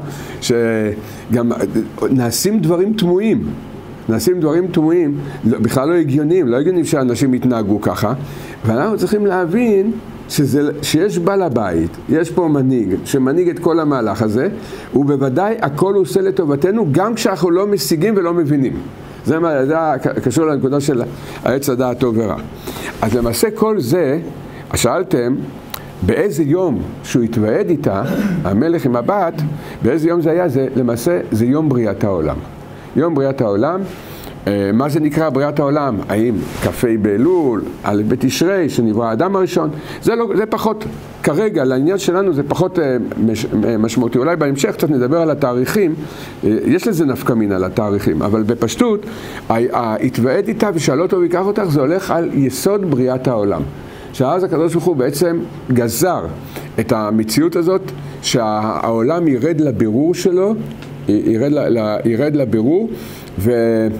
שגם נעשים דברים תמוהים. נעשים דברים תמוהים, בכלל לא הגיוניים, לא הגיוניים שאנשים יתנהגו ככה. ואנחנו צריכים להבין שזה, שיש בעל הבית, יש פה מנהיג, שמנהיג את כל המהלך הזה, ובוודאי הכל הוא עושה לטובתנו, גם כשאנחנו לא משיגים ולא מבינים. זה, זה קשור לנקודה של העץ הדעת טוב ורע. אז למעשה כל זה, שאלתם, באיזה יום שהוא התוועד איתה, המלך עם הבת, באיזה יום זה היה? זה, למעשה זה יום בריאת העולם. יום בריאת העולם, מה זה נקרא בריאת העולם? האם כ"ה באלול, א' בתשרי, שנברא האדם הראשון? זה, לא, זה פחות, כרגע, לעניין שלנו זה פחות מש, משמעותי. אולי בהמשך קצת נדבר על התאריכים, יש לזה נפקא מינה על התאריכים, אבל בפשטות, התוועד איתה ושאל אותו ויקח אותך, זה הולך על יסוד בריאת העולם. שאז הקדוש ברוך הוא בעצם גזר את המציאות הזאת שהעולם ירד לבירור שלו, ירד, ירד לבירור ו,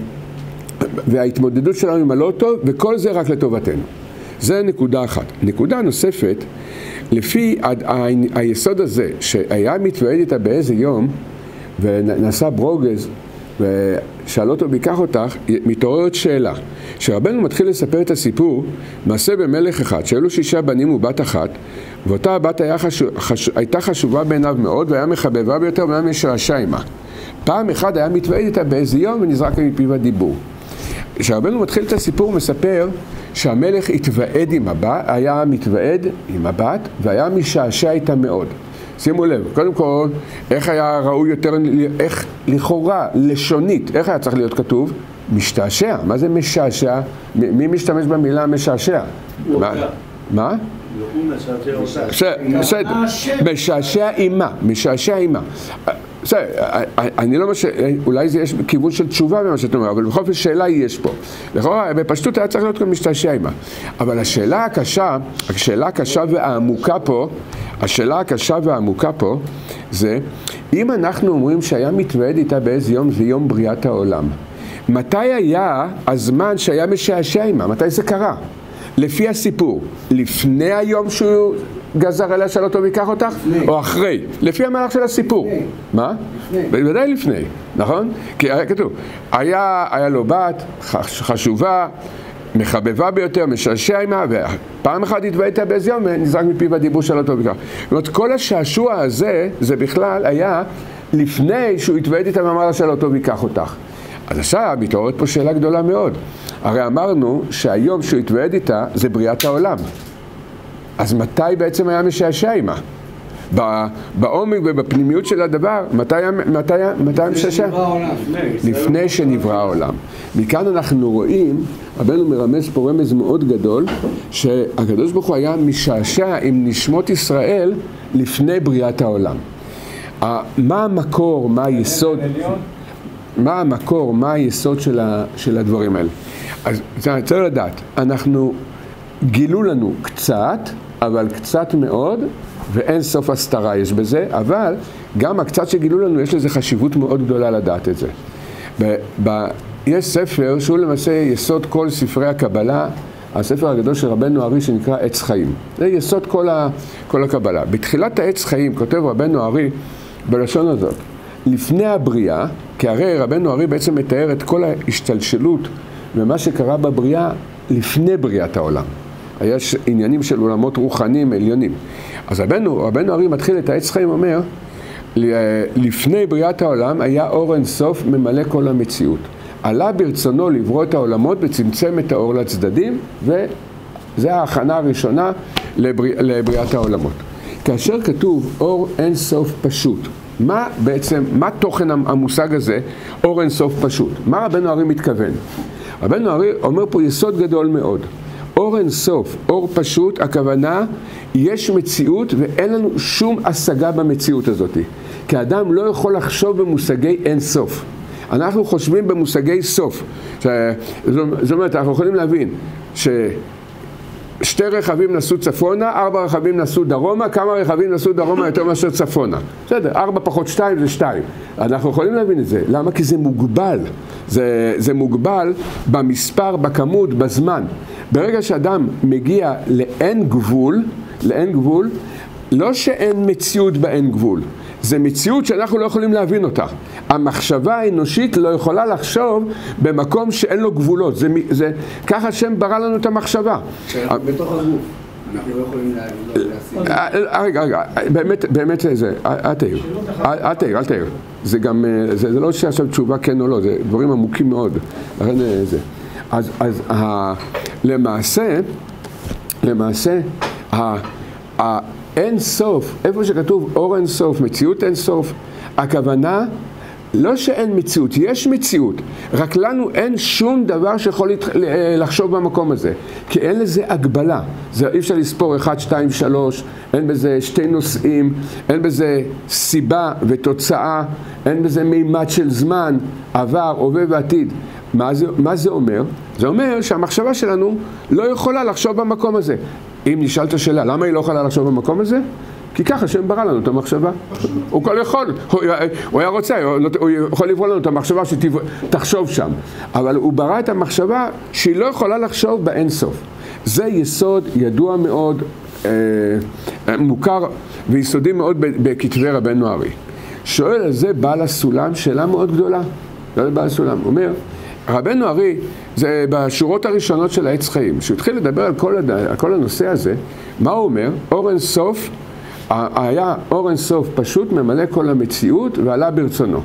וההתמודדות שלנו עם הלא טוב, וכל זה רק לטובתנו. זה נקודה אחת. נקודה נוספת, לפי ה, ה, היסוד הזה שהיה מתוועד איתה באיזה יום ונעשה ברוגז ושאל אותו ביקח אותך, מתעוררת שאלה. כשרבנו מתחיל לספר את הסיפור, מעשה במלך אחד, שהיו לו שישה בנים ובת אחת, ואותה הבת היה חשוב, חש, הייתה חשובה בעיניו מאוד, והיה מחבבה ביותר, והיה משעשע עמה. פעם אחד היה מתוועד איתה באיזה יום, ונזרק מפיו הדיבור. כשרבנו מתחיל את הסיפור, הוא מספר שהמלך התוועד עם הבת, היה מתוועד עם הבת, והיה משעשע איתה מאוד. שימו לב, קודם כל, איך היה ראוי יותר, איך לכאורה, לשונית, איך היה צריך להיות כתוב? משתעשע. מה זה משעשע? מי משתמש במילה משעשע? מה? משעשע אימה, משעשע אימה. אני לא משהו, אולי זה יש כיוון של תשובה במה שאתה אומר, אבל בכל זאת שאלה יש פה. לכאורה, בפשטות היה צריך להיות כאן משתעשע אימה. אבל השאלה הקשה, השאלה הקשה והעמוקה פה, השאלה הקשה והעמוקה פה, זה, אם אנחנו אומרים שהיה מתוועד איתה באיזה יום, זה יום בריאת העולם. מתי היה הזמן שהיה משעשע עימה? מתי זה קרה? לפי הסיפור, לפני היום שהוא גזר אליה שאל אותו ויקח אותך? לפני. או אחרי? לפי המהלך של הסיפור. לפני. מה? לפני. בוודאי לפני, נכון? כי היה כתוב, היה, היה לו בת חשובה, מחבבה ביותר, משעשע עמה, ופעם אחת התוועדת באיזה יום ונזרק מפיו הדיבור של אותו וכך. זאת אומרת, כל השעשוע הזה, זה בכלל היה לפני שהוא התוועד איתה ואמר לה של אותו ויקח אותך. אז עכשיו מתעוררת פה שאלה גדולה מאוד. הרי אמרנו שהיום שהוא התוועד איתה זה בריאת העולם. אז מתי בעצם היה משעשע עמה? בעומק ובפנימיות של הדבר, מתי היה משעשע? לפני שנברא העולם. מכאן אנחנו רואים, רבנו מרמז פה רמז מאוד גדול, שהקדוש ברוך הוא היה משעשע עם נשמות ישראל לפני בריאת העולם. מה המקור, מה היסוד, מה המקור, מה היסוד של הדברים האלה? אז צריך לדעת, אנחנו גילו לנו קצת, אבל קצת מאוד, ואין סוף הסתרה יש בזה, אבל גם הקצת שגילו לנו יש לזה חשיבות מאוד גדולה לדעת את זה. ב- ב- יש ספר שהוא למעשה יסוד כל ספרי הקבלה, הספר הגדול של רבנו ארי שנקרא עץ חיים. זה יסוד כל, ה- כל הקבלה. בתחילת העץ חיים כותב רבנו ארי בלשון הזאת, לפני הבריאה, כי הרי רבנו ארי בעצם מתאר את כל ההשתלשלות ומה שקרה בבריאה לפני בריאת העולם. יש עניינים של עולמות רוחניים עליונים. אז רבנו, רבנו ארי מתחיל את העץ חיים, אומר, לפני בריאת העולם היה אור אין סוף ממלא כל המציאות. עלה ברצונו לברוא את העולמות וצמצם את האור לצדדים, וזה ההכנה הראשונה לבר... לבריאת העולמות. כאשר כתוב אור אין סוף פשוט, מה בעצם, מה תוכן המושג הזה, אור אין סוף פשוט? מה רבנו ארי מתכוון? רבנו ארי אומר פה יסוד גדול מאוד. אור אין סוף, אור פשוט, הכוונה, יש מציאות ואין לנו שום השגה במציאות הזאת. כי האדם לא יכול לחשוב במושגי אין סוף. אנחנו חושבים במושגי סוף. זאת אומרת, אנחנו יכולים להבין ששתי רכבים נסעו צפונה, ארבע רכבים נסעו דרומה, כמה רכבים נסעו דרומה יותר מאשר צפונה. בסדר, ארבע פחות שתיים זה שתיים. אנחנו יכולים להבין את זה. למה? כי זה מוגבל. זה, זה מוגבל במספר, בכמות, בזמן. ברגע שאדם מגיע לאין גבול, לאין גבול, לא שאין מציאות באין גבול, זה מציאות שאנחנו לא יכולים להבין אותה. המחשבה האנושית לא יכולה לחשוב במקום שאין לו גבולות. זה, זה, ככה השם ברא לנו את המחשבה. בתוך הגוף. אנחנו לא יכולים להשיג. רגע, רגע, באמת, באמת זה, אל תעיר, אל תעיר, אל תעיר. זה גם, זה לא שעכשיו תשובה כן או לא, זה דברים עמוקים מאוד. לכן זה. אז, אז ה, למעשה, למעשה, ה, ה, אין סוף, איפה שכתוב אור אין סוף, מציאות אין סוף, הכוונה לא שאין מציאות, יש מציאות, רק לנו אין שום דבר שיכול לחשוב במקום הזה, כי אין לזה הגבלה, זה אי אפשר לספור אחד, שתיים, שלוש, אין בזה שתי נושאים, אין בזה סיבה ותוצאה, אין בזה מימד של זמן, עבר, הווה ועתיד. מה זה, מה זה אומר? זה אומר שהמחשבה שלנו לא יכולה לחשוב במקום הזה. אם נשאלת השאלה, למה היא לא יכולה לחשוב במקום הזה? כי ככה השם ברא לנו את המחשבה. הוא כל יכול, הוא, הוא היה רוצה, הוא יכול לברוא לנו את המחשבה שתחשוב שם. אבל הוא ברא את המחשבה שהיא לא יכולה לחשוב באין סוף. זה יסוד ידוע מאוד, אה, מוכר ויסודי מאוד בכתבי רבנו ארי. שואל על זה בעל הסולם שאלה מאוד גדולה. לא בעל הסולם, הוא אומר, רבנו ארי, זה בשורות הראשונות של העץ חיים, שהוא התחיל לדבר על כל, הד... על כל הנושא הזה, מה הוא אומר? אור אין סוף, היה אור אין סוף פשוט ממלא כל המציאות ועלה ברצונו.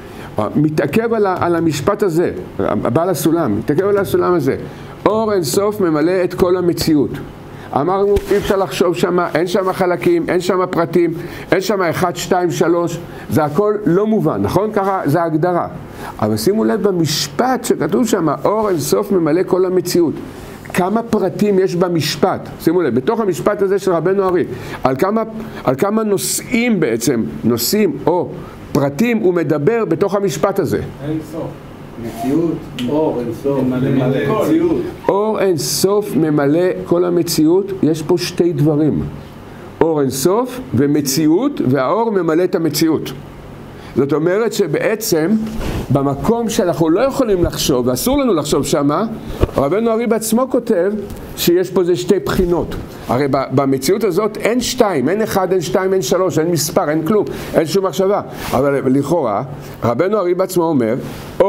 מתעכב על, ה... על המשפט הזה, בעל הסולם, מתעכב על הסולם הזה, אור אין סוף ממלא את כל המציאות. אמרנו, אי אפשר לחשוב שם, אין שם חלקים, אין שם פרטים, אין שם אחד, שתיים, שלוש, זה הכל לא מובן, נכון? ככה זה ההגדרה. אבל שימו לב במשפט שכתוב שם, אור אין סוף ממלא כל המציאות. כמה פרטים יש במשפט, שימו לב, בתוך המשפט הזה של רבנו ארי, על כמה, על כמה נושאים בעצם, נושאים או פרטים הוא מדבר בתוך המשפט הזה. אין סוף. מציאות, אור אין סוף, ממלא מציאות. אור אין סוף ממלא כל המציאות, יש פה שתי דברים. אור אין סוף ומציאות, והאור ממלא את המציאות. זאת אומרת שבעצם במקום שאנחנו לא יכולים לחשוב, ואסור לנו לחשוב שמה, רבנו ארי בעצמו כותב שיש פה זה שתי בחינות. הרי במציאות הזאת אין שתיים, אין אחד, אין שתיים, אין שלוש, אין מספר, אין כלום, אין שום מחשבה. אבל לכאורה, רבנו ארי בעצמו אומר, אור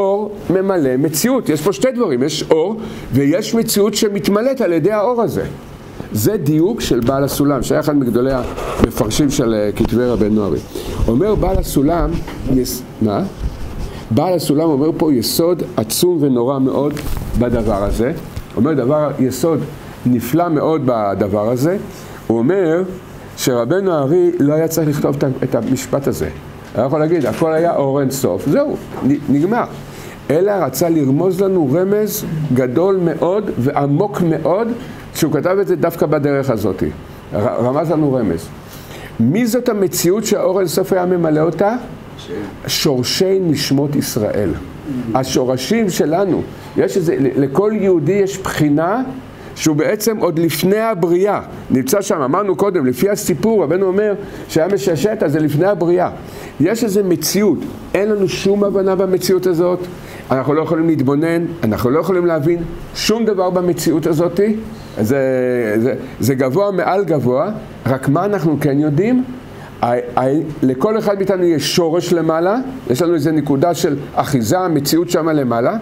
ממלא מציאות. יש פה שתי דברים, יש אור ויש מציאות שמתמלאת על ידי האור הזה. זה דיוק של בעל הסולם, שהיה אחד מגדולי המפרשים של כתבי רבנו ארי. אומר בעל הסולם, יס... מה? בעל הסולם אומר פה יסוד עצום ונורא מאוד בדבר הזה. אומר דבר, יסוד נפלא מאוד בדבר הזה. הוא אומר שרבנו ארי לא היה צריך לכתוב את המשפט הזה. אני יכול להגיד, הכל היה אור אין סוף, זהו, נגמר. אלא רצה לרמוז לנו רמז גדול מאוד ועמוק מאוד, שהוא כתב את זה דווקא בדרך הזאת. רמז לנו רמז. מי זאת המציאות שהאור אין סוף היה ממלא אותה? שורשי נשמות ישראל. השורשים שלנו, יש איזה, לכל יהודי יש בחינה שהוא בעצם עוד לפני הבריאה. נמצא שם, אמרנו קודם, לפי הסיפור, רבנו אומר שהיה מששת, אז זה לפני הבריאה. יש איזו מציאות, אין לנו שום הבנה במציאות הזאת, אנחנו לא יכולים להתבונן, אנחנו לא יכולים להבין שום דבר במציאות הזאת, זה, זה, זה גבוה מעל גבוה, רק מה אנחנו כן יודעים? לכל אחד מאיתנו יש שורש למעלה, יש לנו איזו נקודה של אחיזה, מציאות שם למעלה,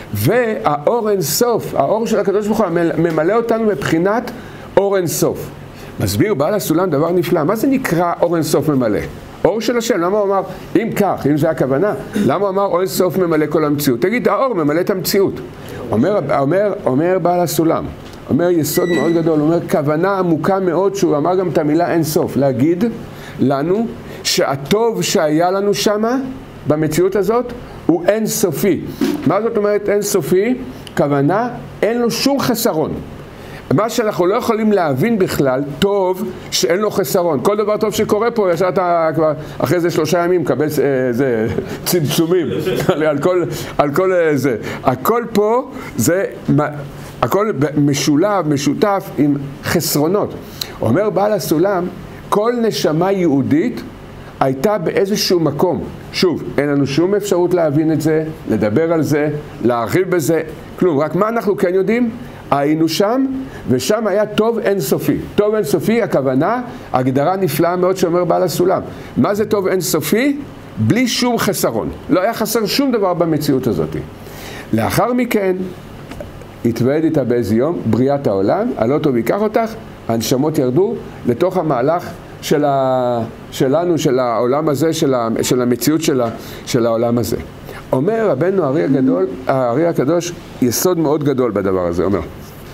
והאור אין סוף, האור של הקדוש ברוך הוא ממלא אותנו מבחינת אור אין סוף. מסביר בעל הסולם דבר נפלא, מה זה נקרא אור אין סוף ממלא? אור של השם, למה הוא אמר, אם כך, אם זה הכוונה, למה הוא אמר אור אין סוף ממלא כל המציאות? תגיד, האור ממלא את המציאות. אומר, אומר, אומר בעל הסולם, אומר יסוד מאוד גדול, אומר כוונה עמוקה מאוד שהוא אמר גם את המילה אין סוף, להגיד לנו שהטוב שהיה לנו שמה במציאות הזאת הוא אין סופי. מה זאת אומרת אין סופי? כוונה, אין לו שום חסרון. מה שאנחנו לא יכולים להבין בכלל, טוב שאין לו חסרון. כל דבר טוב שקורה פה, ישר אתה כבר אחרי זה שלושה ימים מקבל איזה צמצומים על כל, על כל זה. הכל פה זה, הכל משולב, משותף עם חסרונות. אומר בעל הסולם, כל נשמה יהודית הייתה באיזשהו מקום. שוב, אין לנו שום אפשרות להבין את זה, לדבר על זה, להרחיב בזה, כלום. רק מה אנחנו כן יודעים? היינו שם, ושם היה טוב אינסופי. טוב אינסופי, הכוונה, הגדרה נפלאה מאוד שאומר בעל הסולם. מה זה טוב אינסופי? בלי שום חסרון. לא היה חסר שום דבר במציאות הזאת. לאחר מכן, התוועד איתה באיזה יום, בריאת העולם, הלא טוב ייקח אותך, הנשמות ירדו לתוך המהלך של ה... שלנו, של העולם הזה, של, ה... של המציאות של, ה... של העולם הזה. אומר רבנו הארי הגדול, הארי הקדוש, יסוד מאוד גדול בדבר הזה, אומר,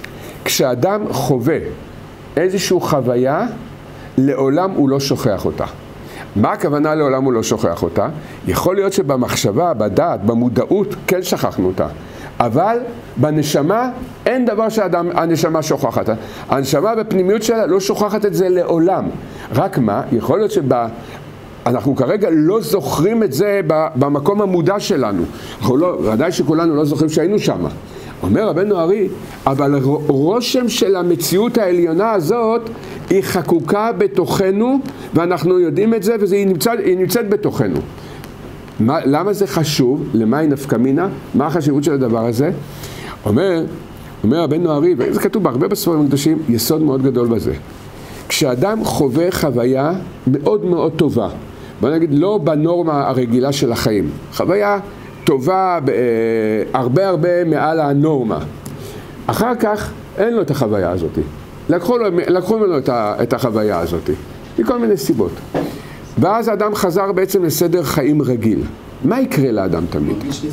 כשאדם חווה איזושהי חוויה, לעולם הוא לא שוכח אותה. מה הכוונה לעולם הוא לא שוכח אותה? יכול להיות שבמחשבה, בדעת, במודעות, כן שכחנו אותה. אבל בנשמה אין דבר שהנשמה שוכחת. הנשמה בפנימיות שלה לא שוכחת את זה לעולם. רק מה? יכול להיות שבה... אנחנו כרגע לא זוכרים את זה במקום המודע שלנו. אנחנו לא, ודאי שכולנו לא זוכרים שהיינו שם. אומר רבנו הארי, אבל רושם של המציאות העליונה הזאת היא חקוקה בתוכנו, ואנחנו יודעים את זה, והיא נמצאת, היא נמצאת בתוכנו. מה, למה זה חשוב? למה היא נפקא מינה? מה החשיבות של הדבר הזה? אומר, אומר רבנו הארי, וזה כתוב בהרבה בספרים הקדושים, יסוד מאוד גדול בזה. כשאדם חווה חוויה מאוד מאוד טובה, בוא נגיד לא בנורמה הרגילה של החיים, חוויה טובה הרבה הרבה מעל הנורמה, אחר כך אין לו את החוויה הזאת, לקחו, לו, לקחו ממנו את, את החוויה הזאת, מכל מיני סיבות, ואז האדם חזר בעצם לסדר חיים רגיל. מה יקרה לאדם תמיד?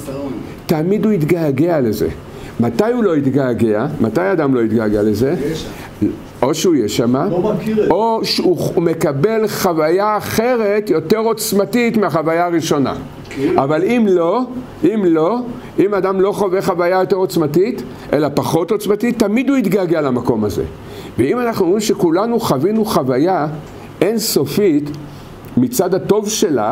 תמיד הוא יתגעגע לזה. מתי הוא לא יתגעגע? מתי האדם לא יתגעגע לזה? או שהוא יש שמה, או שהוא מקבל חוויה אחרת יותר עוצמתית מהחוויה הראשונה. אבל אם לא, אם לא, אם אדם לא חווה חוויה יותר עוצמתית, אלא פחות עוצמתית, תמיד הוא יתגעגע למקום הזה. ואם אנחנו אומרים שכולנו חווינו חוויה אינסופית מצד הטוב שלה,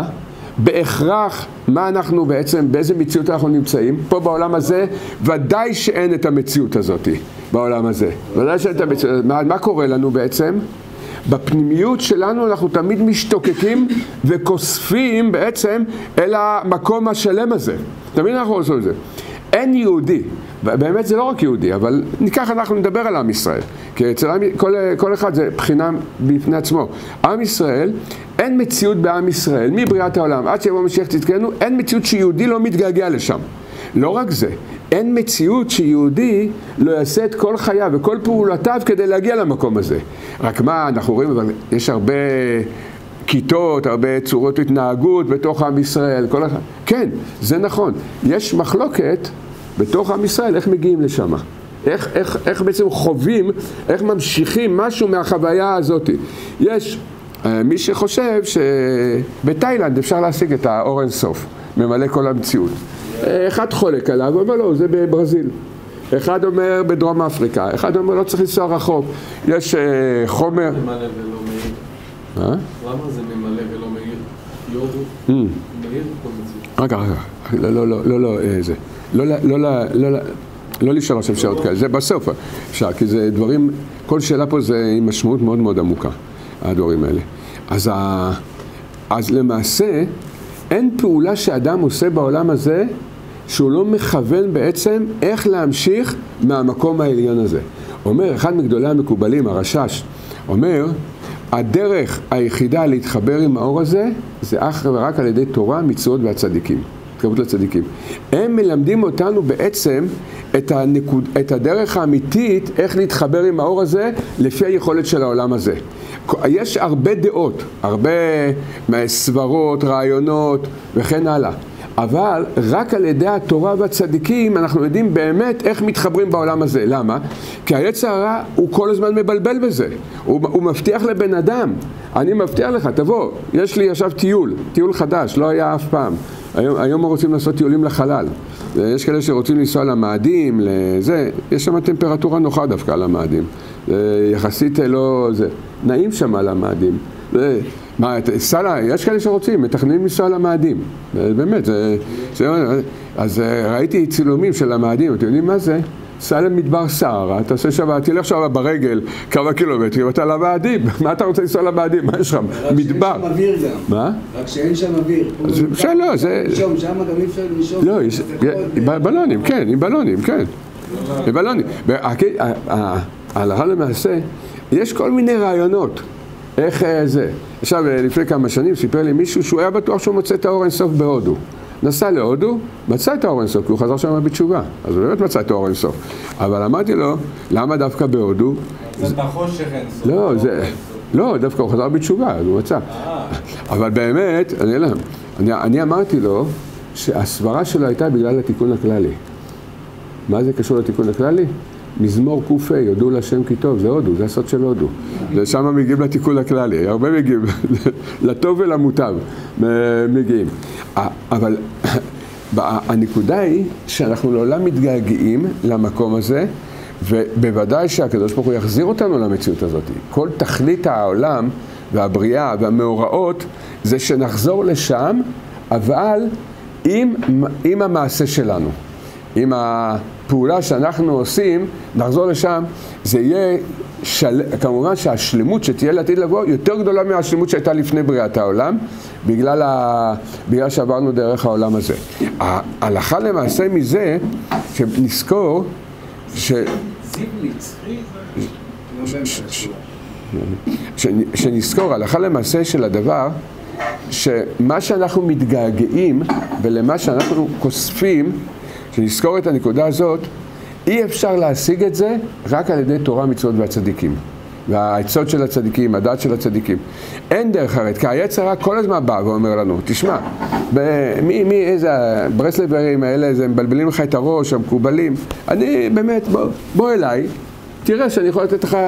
בהכרח מה אנחנו בעצם, באיזה מציאות אנחנו נמצאים? פה בעולם הזה, ודאי שאין את המציאות הזאת בעולם הזה. ודאי שאין את המציאות. מה, מה קורה לנו בעצם? בפנימיות שלנו אנחנו תמיד משתוקקים וכוספים בעצם אל המקום השלם הזה. תמיד אנחנו עושים את זה. אין יהודי, באמת זה לא רק יהודי, אבל ניקח אנחנו נדבר על עם ישראל. כי אצל כל, כל אחד זה בחינה בפני עצמו. עם ישראל, אין מציאות בעם ישראל, מבריאת העולם, עד שיבוא משיח צדקנו, אין מציאות שיהודי לא מתגעגע לשם. לא רק זה, אין מציאות שיהודי לא יעשה את כל חייו וכל פעולותיו כדי להגיע למקום הזה. רק מה, אנחנו רואים, אבל יש הרבה כיתות, הרבה צורות התנהגות בתוך עם ישראל, כל אחד. כן, זה נכון. יש מחלוקת בתוך עם ישראל, איך מגיעים לשם. איך, איך, איך בעצם חווים, איך ממשיכים משהו מהחוויה הזאת. יש מי שחושב שבתאילנד אפשר להשיג את האור אין סוף, ממלא כל המציאות. אחד חולק עליו, אבל לא, זה בברזיל. אחד אומר בדרום אפריקה, אחד אומר לא צריך לנסוע רחוק. יש חומר... למה ממלא ולא מאיר? אה? למה זה ממלא ולא מאיר? יורדו? מאיר כל מציאות. רגע, רגע, לא, לא, לא, לא, לא, זה. לא, לא, לא, לא, לא, לא לשאול עכשיו שאלות כאלה, זה בסוף אפשר, כי זה דברים, כל שאלה פה זה עם משמעות מאוד מאוד עמוקה, הדברים האלה. אז, ה, אז למעשה, אין פעולה שאדם עושה בעולם הזה, שהוא לא מכוון בעצם איך להמשיך מהמקום העליון הזה. אומר, אחד מגדולי המקובלים, הרשש, אומר, הדרך היחידה להתחבר עם האור הזה, זה אך ורק על ידי תורה, מצוות והצדיקים. התקרבות לצדיקים. הם מלמדים אותנו בעצם את, הנקוד, את הדרך האמיתית, איך להתחבר עם האור הזה, לפי היכולת של העולם הזה. יש הרבה דעות, הרבה סברות, רעיונות וכן הלאה. אבל רק על ידי התורה והצדיקים אנחנו יודעים באמת איך מתחברים בעולם הזה. למה? כי היצר הרע הוא כל הזמן מבלבל בזה. הוא, הוא מבטיח לבן אדם. אני מבטיח לך, תבוא, יש לי עכשיו טיול, טיול חדש, לא היה אף פעם. היום, היום רוצים לעשות טיולים לחלל. יש כאלה שרוצים לנסוע למאדים, לזה, יש שם טמפרטורה נוחה דווקא על המאדים. יחסית לא זה. נעים שם על המאדים. מה, סלה, יש כאלה שרוצים, מתכננים לנסוע למאדים. באמת, זה, זה, אז ראיתי צילומים של המאדים, אתם יודעים מה זה? סע למדבר סהרה, אתה עושה שם, תלך שם ברגל כמה קילומטרים, אתה למאדים. מה אתה רוצה לנסוע למאדים? מה יש שם? מדבר. רק שאין שם אוויר גם. מה? רק שאין שם אוויר. שלא, זה... שם, שם גם אי אפשר לנשום. לא, יש... בלונים, כן, עם בלונים, כן. עם בלונים. ההלכה למעשה, יש כל מיני רעיונות. איך זה? עכשיו, לפני כמה שנים סיפר לי מישהו שהוא היה בטוח שהוא מוצא את האור אין סוף בהודו. נסע להודו, מצא את האור אין סוף, כי הוא חזר שם בתשובה. אז הוא באמת מצא את האור אין סוף. אבל אמרתי לו, למה דווקא בהודו? זה בחושך אין סוף. לא, זה... לא, דווקא הוא חזר בתשובה, אז הוא מצא. אבל באמת, אני, אני, אני אמרתי לו שהסברה שלו הייתה בגלל התיקון הכללי. מה זה קשור לתיקון הכללי? מזמור קופה, יודו להשם כי טוב, זה הודו, זה הסוד של הודו. ושם מגיעים לתיקון הכללי, הרבה מגיעים, לטוב ולמוטב מגיעים. אבל הנקודה היא שאנחנו לעולם מתגעגעים למקום הזה, ובוודאי שהקדוש ברוך הוא יחזיר אותנו למציאות הזאת. כל תכלית העולם והבריאה והמאורעות זה שנחזור לשם, אבל עם, עם המעשה שלנו. עם הפעולה שאנחנו עושים, נחזור לשם, זה יהיה, של... כמובן שהשלמות שתהיה לעתיד לבוא, יותר גדולה מהשלמות שהייתה לפני בריאת העולם, בגלל, ה... בגלל שעברנו דרך העולם הזה. ההלכה למעשה מזה, שנזכור, ש... שנזכור, הלכה למעשה של הדבר, שמה שאנחנו מתגעגעים ולמה שאנחנו כוספים, שנזכור את הנקודה הזאת, אי אפשר להשיג את זה רק על ידי תורה, מצוות והצדיקים. והעצות של הצדיקים, הדת של הצדיקים. אין דרך אחרת, כי היצר הרע כל הזמן בא ואומר לנו, תשמע, מי, מי, איזה, ברסלברים האלה, זה מבלבלים לך את הראש, המקובלים. אני באמת, בוא, בוא אליי, תראה שאני יכול לתת לך...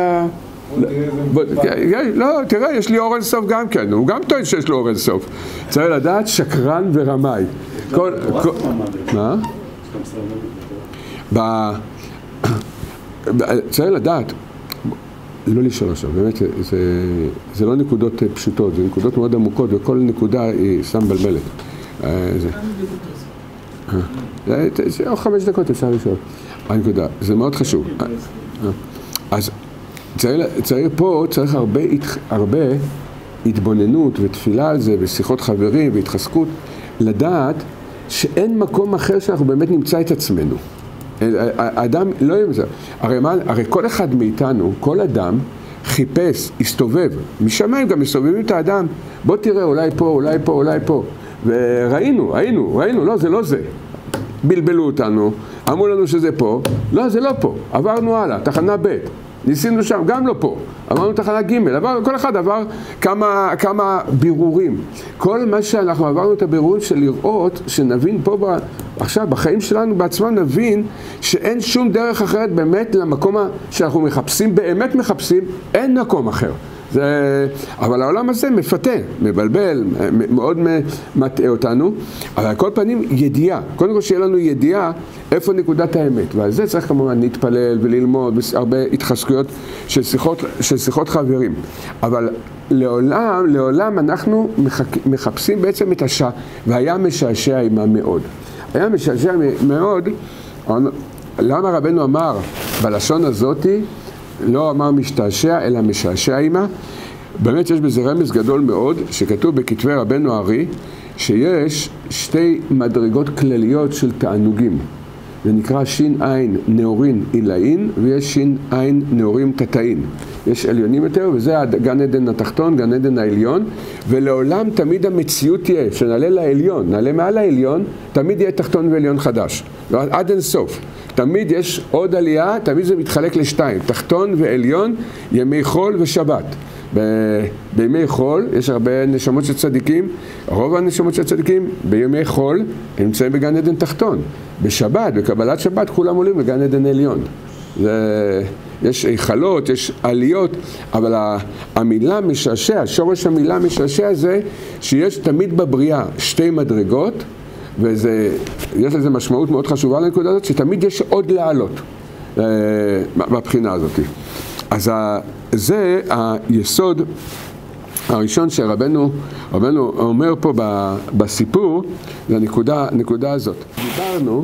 לא, תראה, יש לי אור אין סוף גם כן, הוא גם טוען שיש לו אור אין סוף. צריך לדעת שקרן ורמאי. מה? צריך לדעת, לא לשאול עכשיו, באמת, זה לא נקודות פשוטות, זה נקודות מאוד עמוקות, וכל נקודה היא סתם בלבלת. זה עוד חמש דקות אפשר לשאול. הנקודה, זה מאוד חשוב. אז צריך פה, צריך הרבה, הרבה התבוננות ותפילה על זה, ושיחות חברים והתחזקות, לדעת שאין מקום אחר שאנחנו באמת נמצא את עצמנו. האדם לא ימצא. הרי, הרי כל אחד מאיתנו, כל אדם, חיפש, הסתובב. משמיים גם מסתובבים את האדם. בוא תראה, אולי פה, אולי פה, אולי פה. וראינו, ראינו, ראינו, לא, זה לא זה. בלבלו אותנו, אמרו לנו שזה פה, לא, זה לא פה, עברנו הלאה, תחנה ב', ניסינו שם, גם לא פה, אמרנו תחנה ג', עבר, כל אחד עבר כמה, כמה בירורים. כל מה שאנחנו עברנו את הבירורים של לראות, שנבין פה ב, עכשיו בחיים שלנו בעצמם נבין שאין שום דרך אחרת באמת למקום שאנחנו מחפשים, באמת מחפשים, אין מקום אחר. זה, אבל העולם הזה מפתה, מבלבל, מאוד מטעה אותנו, אבל על כל פנים ידיעה, קודם כל שיהיה לנו ידיעה איפה נקודת האמת, ועל זה צריך כמובן להתפלל וללמוד, הרבה התחזקויות של שיחות, של שיחות חברים, אבל לעולם, לעולם אנחנו מחק, מחפשים בעצם את השעה, והיה משעשע עמה מאוד. היה משעשע מאוד, למה רבנו אמר בלשון הזאתי, לא אמר משתעשע, אלא משעשע עמה. באמת יש בזה רמז גדול מאוד, שכתוב בכתבי רבנו הארי, שיש שתי מדרגות כלליות של תענוגים. זה נקרא שין עין נאורין עילאין, ויש שין עין נאורים תתאין. יש עליונים יותר, וזה גן עדן התחתון, גן עדן העליון, ולעולם תמיד המציאות תהיה, שנעלה לעליון, נעלה מעל העליון, תמיד יהיה תחתון ועליון חדש. עד אין סוף. תמיד יש עוד עלייה, תמיד זה מתחלק לשתיים, תחתון ועליון, ימי חול ושבת. ב- בימי חול יש הרבה נשמות של צדיקים, רוב הנשמות של צדיקים בימי חול הם נמצאים בגן עדן תחתון. בשבת, בקבלת שבת, כולם עולים בגן עדן עליון. זה, יש איכלות, יש עליות, אבל המילה משעשע, שורש המילה משעשע זה שיש תמיד בבריאה שתי מדרגות, ויש לזה משמעות מאוד חשובה לנקודה הזאת, שתמיד יש עוד לעלות בבחינה הזאת. אז זה היסוד הראשון שרבנו רבנו אומר פה בסיפור, זה הנקודה, הנקודה הזאת. דיברנו,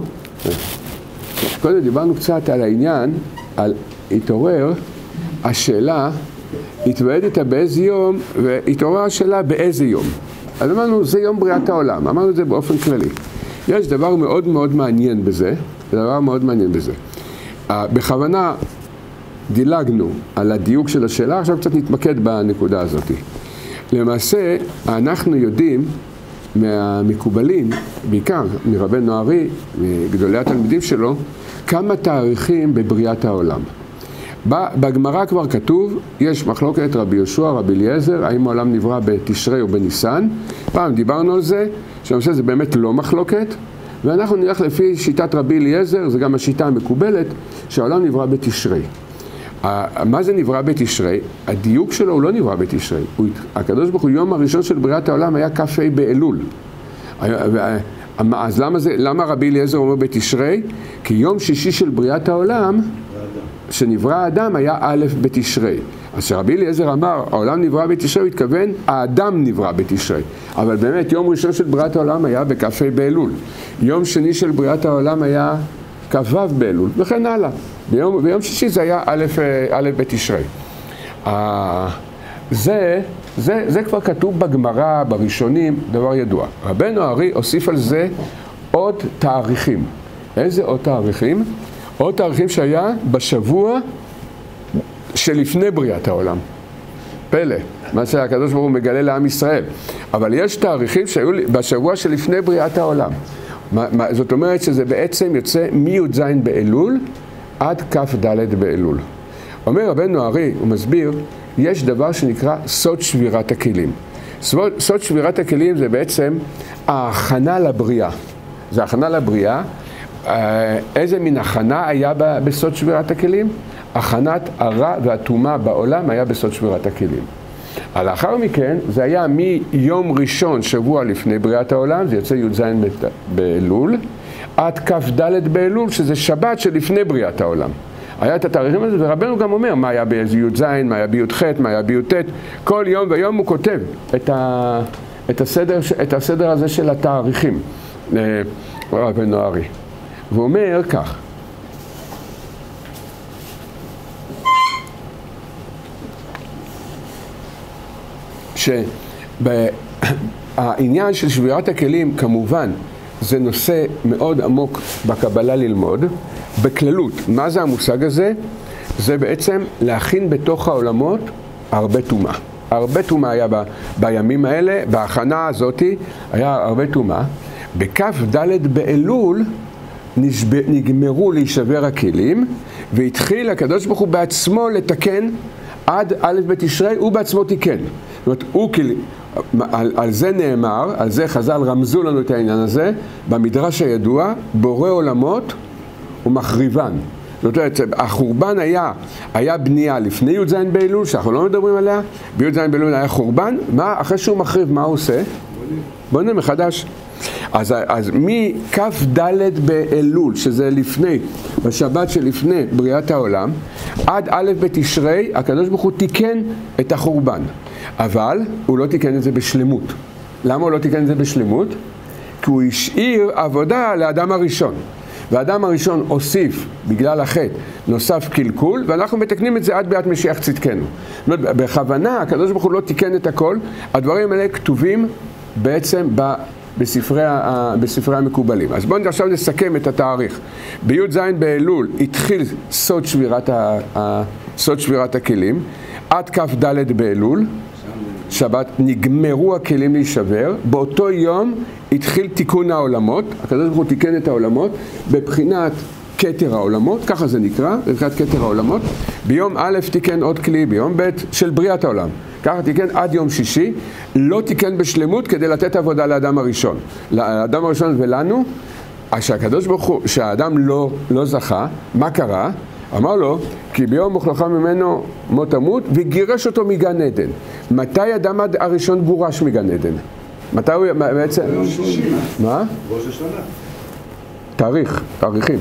קודם דיברנו קצת על העניין, על התעורר השאלה, התוועדת באיזה יום, והתעורר השאלה באיזה יום. אז אמרנו, זה יום בריאת העולם, אמרנו את זה באופן כללי. יש דבר מאוד מאוד מעניין בזה, דבר מאוד מעניין בזה. בכוונה דילגנו על הדיוק של השאלה, עכשיו קצת נתמקד בנקודה הזאת. למעשה, אנחנו יודעים מהמקובלים, בעיקר מרבנו הארי, מגדולי התלמידים שלו, כמה תאריכים בבריאת העולם. בגמרא כבר כתוב, יש מחלוקת רבי יהושע, רבי אליעזר, האם העולם נברא בתשרי או בניסן. פעם דיברנו על זה, שהנושא זה באמת לא מחלוקת, ואנחנו נלך לפי שיטת רבי אליעזר, זה גם השיטה המקובלת, שהעולם נברא בתשרי. מה זה נברא בתשרי? הדיוק שלו הוא לא נברא בתשרי. הקדוש ברוך הוא, יום הראשון של בריאת העולם היה כ"ה באלול. אז למה, זה, למה רבי אליעזר אומר בתשרי? כי יום שישי של בריאת העולם, שנברא האדם, היה א' בתשרי. אז שרבי אליעזר אמר, העולם נברא בתשרי, הוא התכוון, האדם נברא בתשרי. אבל באמת, יום ראשון של בריאת העולם היה בכ"ה באלול. יום שני של בריאת העולם היה כ"ו באלול, וכן הלאה. ביום, ביום שישי זה היה א', א' בתשרי. זה, זה, זה כבר כתוב בגמרא, בראשונים, דבר ידוע. רבנו הארי הוסיף על זה עוד תאריכים. איזה עוד תאריכים? עוד תאריכים שהיה בשבוע שלפני בריאת העולם. פלא, מה שהקדוש ברוך הוא מגלה לעם ישראל. אבל יש תאריכים שהיו בשבוע שלפני בריאת העולם. מה, מה, זאת אומרת שזה בעצם יוצא מי"ז באלול עד כ"ד באלול. אומר רבנו הארי, הוא מסביר, יש דבר שנקרא סוד שבירת הכלים. סוד, סוד שבירת הכלים זה בעצם ההכנה לבריאה. זה הכנה לבריאה. איזה מין הכנה היה בסוד שבירת הכלים? הכנת הרע והטומאה בעולם היה בסוד שבירת הכלים. לאחר מכן זה היה מיום ראשון שבוע לפני בריאת העולם, זה יוצא י"ז באלול, עד כ"ד באלול, שזה שבת שלפני בריאת העולם. היה את התאריכים הזה, ורבנו גם אומר מה היה בי"ז, מה היה בי"ח, מה היה בי"ט. כל יום ויום הוא כותב את, ה, את, הסדר, את הסדר הזה של התאריכים. רבנו הארי. והוא אומר כך, שהעניין של שבירת הכלים כמובן זה נושא מאוד עמוק בקבלה ללמוד, בכללות. מה זה המושג הזה? זה בעצם להכין בתוך העולמות הרבה טומאה. הרבה טומאה היה ב, בימים האלה, בהכנה הזאת היה הרבה טומאה. בכ"ד באלול נשב... נגמרו להישבר הכלים, והתחיל הקדוש ברוך הוא בעצמו לתקן עד א' בתשרי, הוא בעצמו תיקן. זאת אומרת, הוא כאילו, על, על זה נאמר, על זה חז"ל רמזו לנו את העניין הזה, במדרש הידוע, בורא עולמות ומחריבן. זאת אומרת, החורבן היה, היה בנייה לפני י' ז' באלול, שאנחנו לא מדברים עליה, בי' ז' באלול היה חורבן, מה, אחרי שהוא מחריב, מה הוא עושה? בונה מחדש. אז, אז מכף ד' באלול, שזה לפני, בשבת שלפני בריאת העולם, עד א' בתשרי, הקדוש ברוך הוא תיקן את החורבן. אבל הוא לא תיקן את זה בשלמות. למה הוא לא תיקן את זה בשלמות? כי הוא השאיר עבודה לאדם הראשון. והאדם הראשון הוסיף, בגלל החטא, נוסף קלקול, ואנחנו מתקנים את זה עד ביאת משיח צדקנו. זאת אומרת, בכוונה, הקדוש ברוך הוא לא תיקן את הכל, הדברים האלה כתובים בעצם ב... בספרי, ה... בספרי המקובלים. אז בואו עכשיו נסכם את התאריך. בי' ז' באלול התחיל סוד שבירת, ה... סוד שבירת הכלים, עד כף ד' באלול, שבת, נגמרו הכלים להישבר, באותו יום התחיל תיקון העולמות, הקדוש ברוך הוא תיקן את העולמות, בבחינת כתר העולמות, ככה זה נקרא, בבחינת כתר העולמות, ביום א' תיקן עוד כלי, ביום ב' של בריאת העולם, ככה תיקן עד יום שישי, לא תיקן בשלמות כדי לתת עבודה לאדם הראשון, לאדם הראשון ולנו, שהקדוש ברוך הוא, שהאדם לא, לא זכה, מה קרה? אמר לו, כי ביום מוחלך ממנו מות תמות, וגירש אותו מגן עדן. מתי אדם הראשון גורש מגן עדן? מתי הוא בעצם... מה? ראש השנה. תאריך, תאריכים.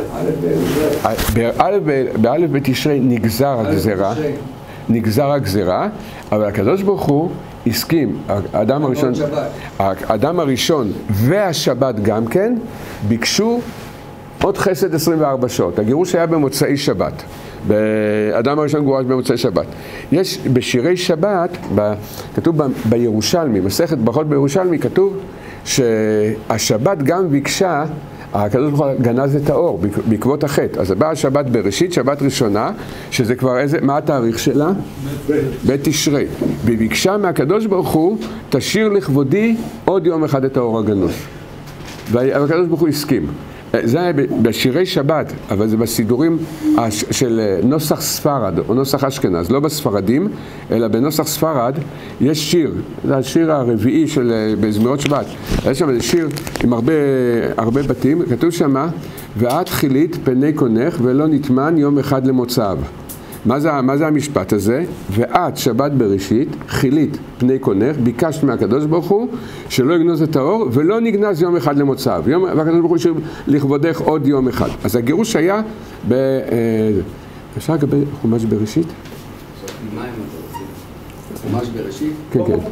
באלף בתשרי נגזר הגזרה, נגזר הגזרה, אבל הקדוש ברוך הוא הסכים, האדם הראשון, האדם הראשון והשבת גם כן, ביקשו עוד חסד עשרים וארבע שעות. הגירוש היה במוצאי שבת. האדם הראשון גורש במוצאי שבת. יש בשירי שבת, ב, כתוב ב, בירושלמי, מסכת ברכות בירושלמי, כתוב שהשבת גם ביקשה, הקדוש ברוך הוא גנז את האור בעקבות החטא. אז באה השבת בראשית, שבת ראשונה, שזה כבר איזה, מה התאריך שלה? בית תשרי. והיא ביקשה מהקדוש ברוך הוא, תשאיר לכבודי עוד יום אחד את האור הגנוז. והקדוש ברוך הוא הסכים. זה היה בשירי שבת, אבל זה בסידורים של נוסח ספרד או נוסח אשכנז, לא בספרדים, אלא בנוסח ספרד יש שיר, זה השיר הרביעי של בזמירות שבת. יש שם שיר עם הרבה, הרבה בתים, כתוב שמה, ואת חילית פני קונך ולא נטמן יום אחד למוצאיו. מה זה, מה זה המשפט הזה? ואת שבת בראשית, חילית פני קונך, ביקשת מהקדוש ברוך הוא שלא יגנוז את האור ולא נגנז יום אחד למוצאיו. יום, והקדוש ברוך הוא השאיר לכבודך עוד יום אחד. אז הגירוש היה ב... אפשר לגבי חומש בראשית? מה אם אתה רוצה? חומש בראשית? כן, כן.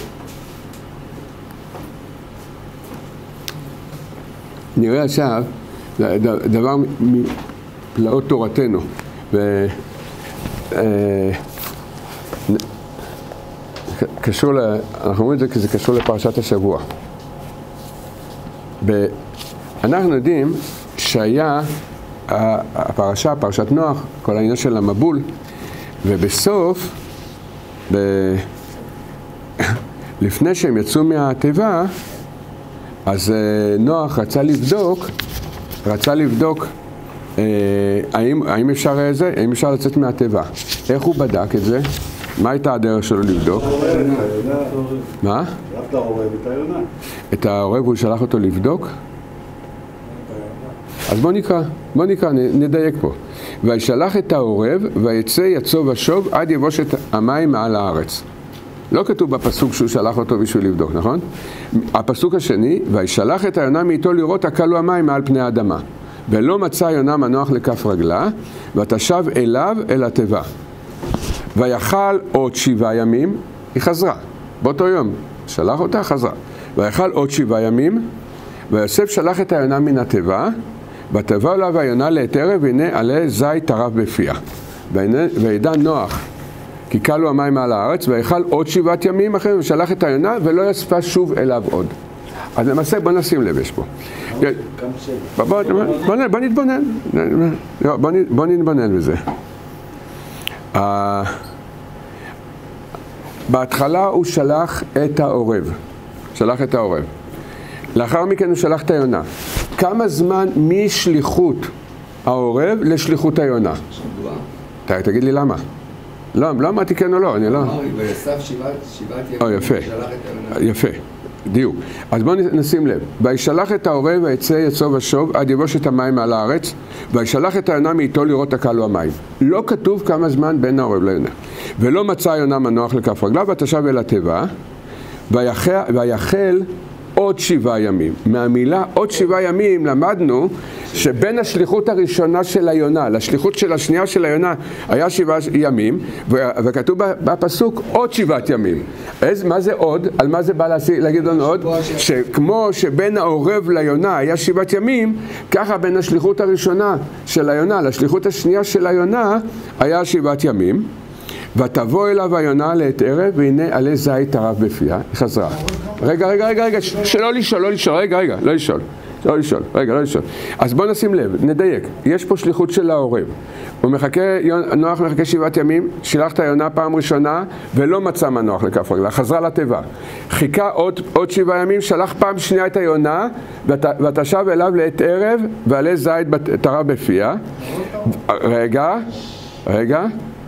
נראה עכשיו דבר מפלאות תורתנו. ו... קשור, אנחנו אומרים את זה כי זה קשור לפרשת השבוע. אנחנו יודעים שהיה הפרשה, פרשת נוח, כל העניין של המבול, ובסוף, ב... לפני שהם יצאו מהתיבה, אז נוח רצה לבדוק, רצה לבדוק האם, האם אפשר זה? האם אפשר לצאת מהתיבה? איך הוא בדק את זה? מה הייתה הדרך שלו לבדוק? מה? את העורב את היונה. את העורב הוא שלח אותו לבדוק? אז בוא נקרא, בוא נקרא, נדייק פה. וישלח את העורב ויצא יצוא ושוב עד יבוש את המים מעל הארץ. לא כתוב בפסוק שהוא שלח אותו בשביל לבדוק, נכון? הפסוק השני, וישלח את היונה מאיתו לראות הקלו המים מעל פני האדמה. ולא מצא יונה מנוח לכף רגלה, ותשב אליו אל התיבה. ויכל עוד שבעה ימים, היא חזרה. באותו יום שלח אותה, חזרה. ויכל עוד שבעה ימים, ויוסף שלח את היונה מן התיבה, ותבוא אליו היונה לעת ערב, והנה עלה זית טרף בפיה. וידע נוח, כי קלו המים מעל הארץ, ויכל עוד שבעת ימים אחרים, ושלח את היונה, ולא יספה שוב אליו עוד. אז למעשה בוא נשים לב, יש פה. בוא נתבונן, בוא נתבונן בזה. בהתחלה הוא שלח את העורב, שלח את העורב. לאחר מכן הוא שלח את היונה. כמה זמן משליחות העורב לשליחות היונה? שבוע. ת, תגיד לי למה. לא, לא אמרתי כן או לא, אני לא... אמר, ויסף שבעת ימים. או, יפה. ושלח את היונה. יפה. דיוק. אז בואו נשים לב. וישלח את העורב ויצא יצוא ושוב עד יבוש את המים על הארץ, וישלח את היונה מאיתו לראות הקלו המים. לא כתוב כמה זמן בין העורב ליונה. ולא מצא היונה מנוח לכף רגליו, ותשב אל התיבה, ויחל עוד שבעה ימים. מהמילה עוד שבעה ימים למדנו שבין השליחות הראשונה של היונה לשליחות של השנייה של היונה היה שבעה ימים, וכתוב בפסוק עוד שבעת ימים. אז מה זה עוד? על מה זה בא להגיד לנו עוד? שכמו שבין העורב ליונה היה שבעת ימים, ככה בין השליחות הראשונה של היונה לשליחות השנייה של היונה היה שבעת ימים. ותבוא אליו היונה לעת ערב, והנה עלי זית טרף בפיה. היא חזרה. רגע, רגע, רגע, רגע, שלא לשאול, לא לשאול, רגע, רגע, לא לשאול. לא לשאול, רגע, לא לשאול. אז בוא נשים לב, נדייק. יש פה שליחות של העורב. הוא מחכה, נוח מחכה שבעת ימים, שילח את היונה פעם ראשונה, ולא מצא מנוח לכף רגלה, חזרה לתיבה. חיכה עוד, עוד שבעה ימים, שלח פעם שנייה את היונה, ות, ותשב אליו לעת ערב, ועלי זית טרף בפיה. רגע, רגע.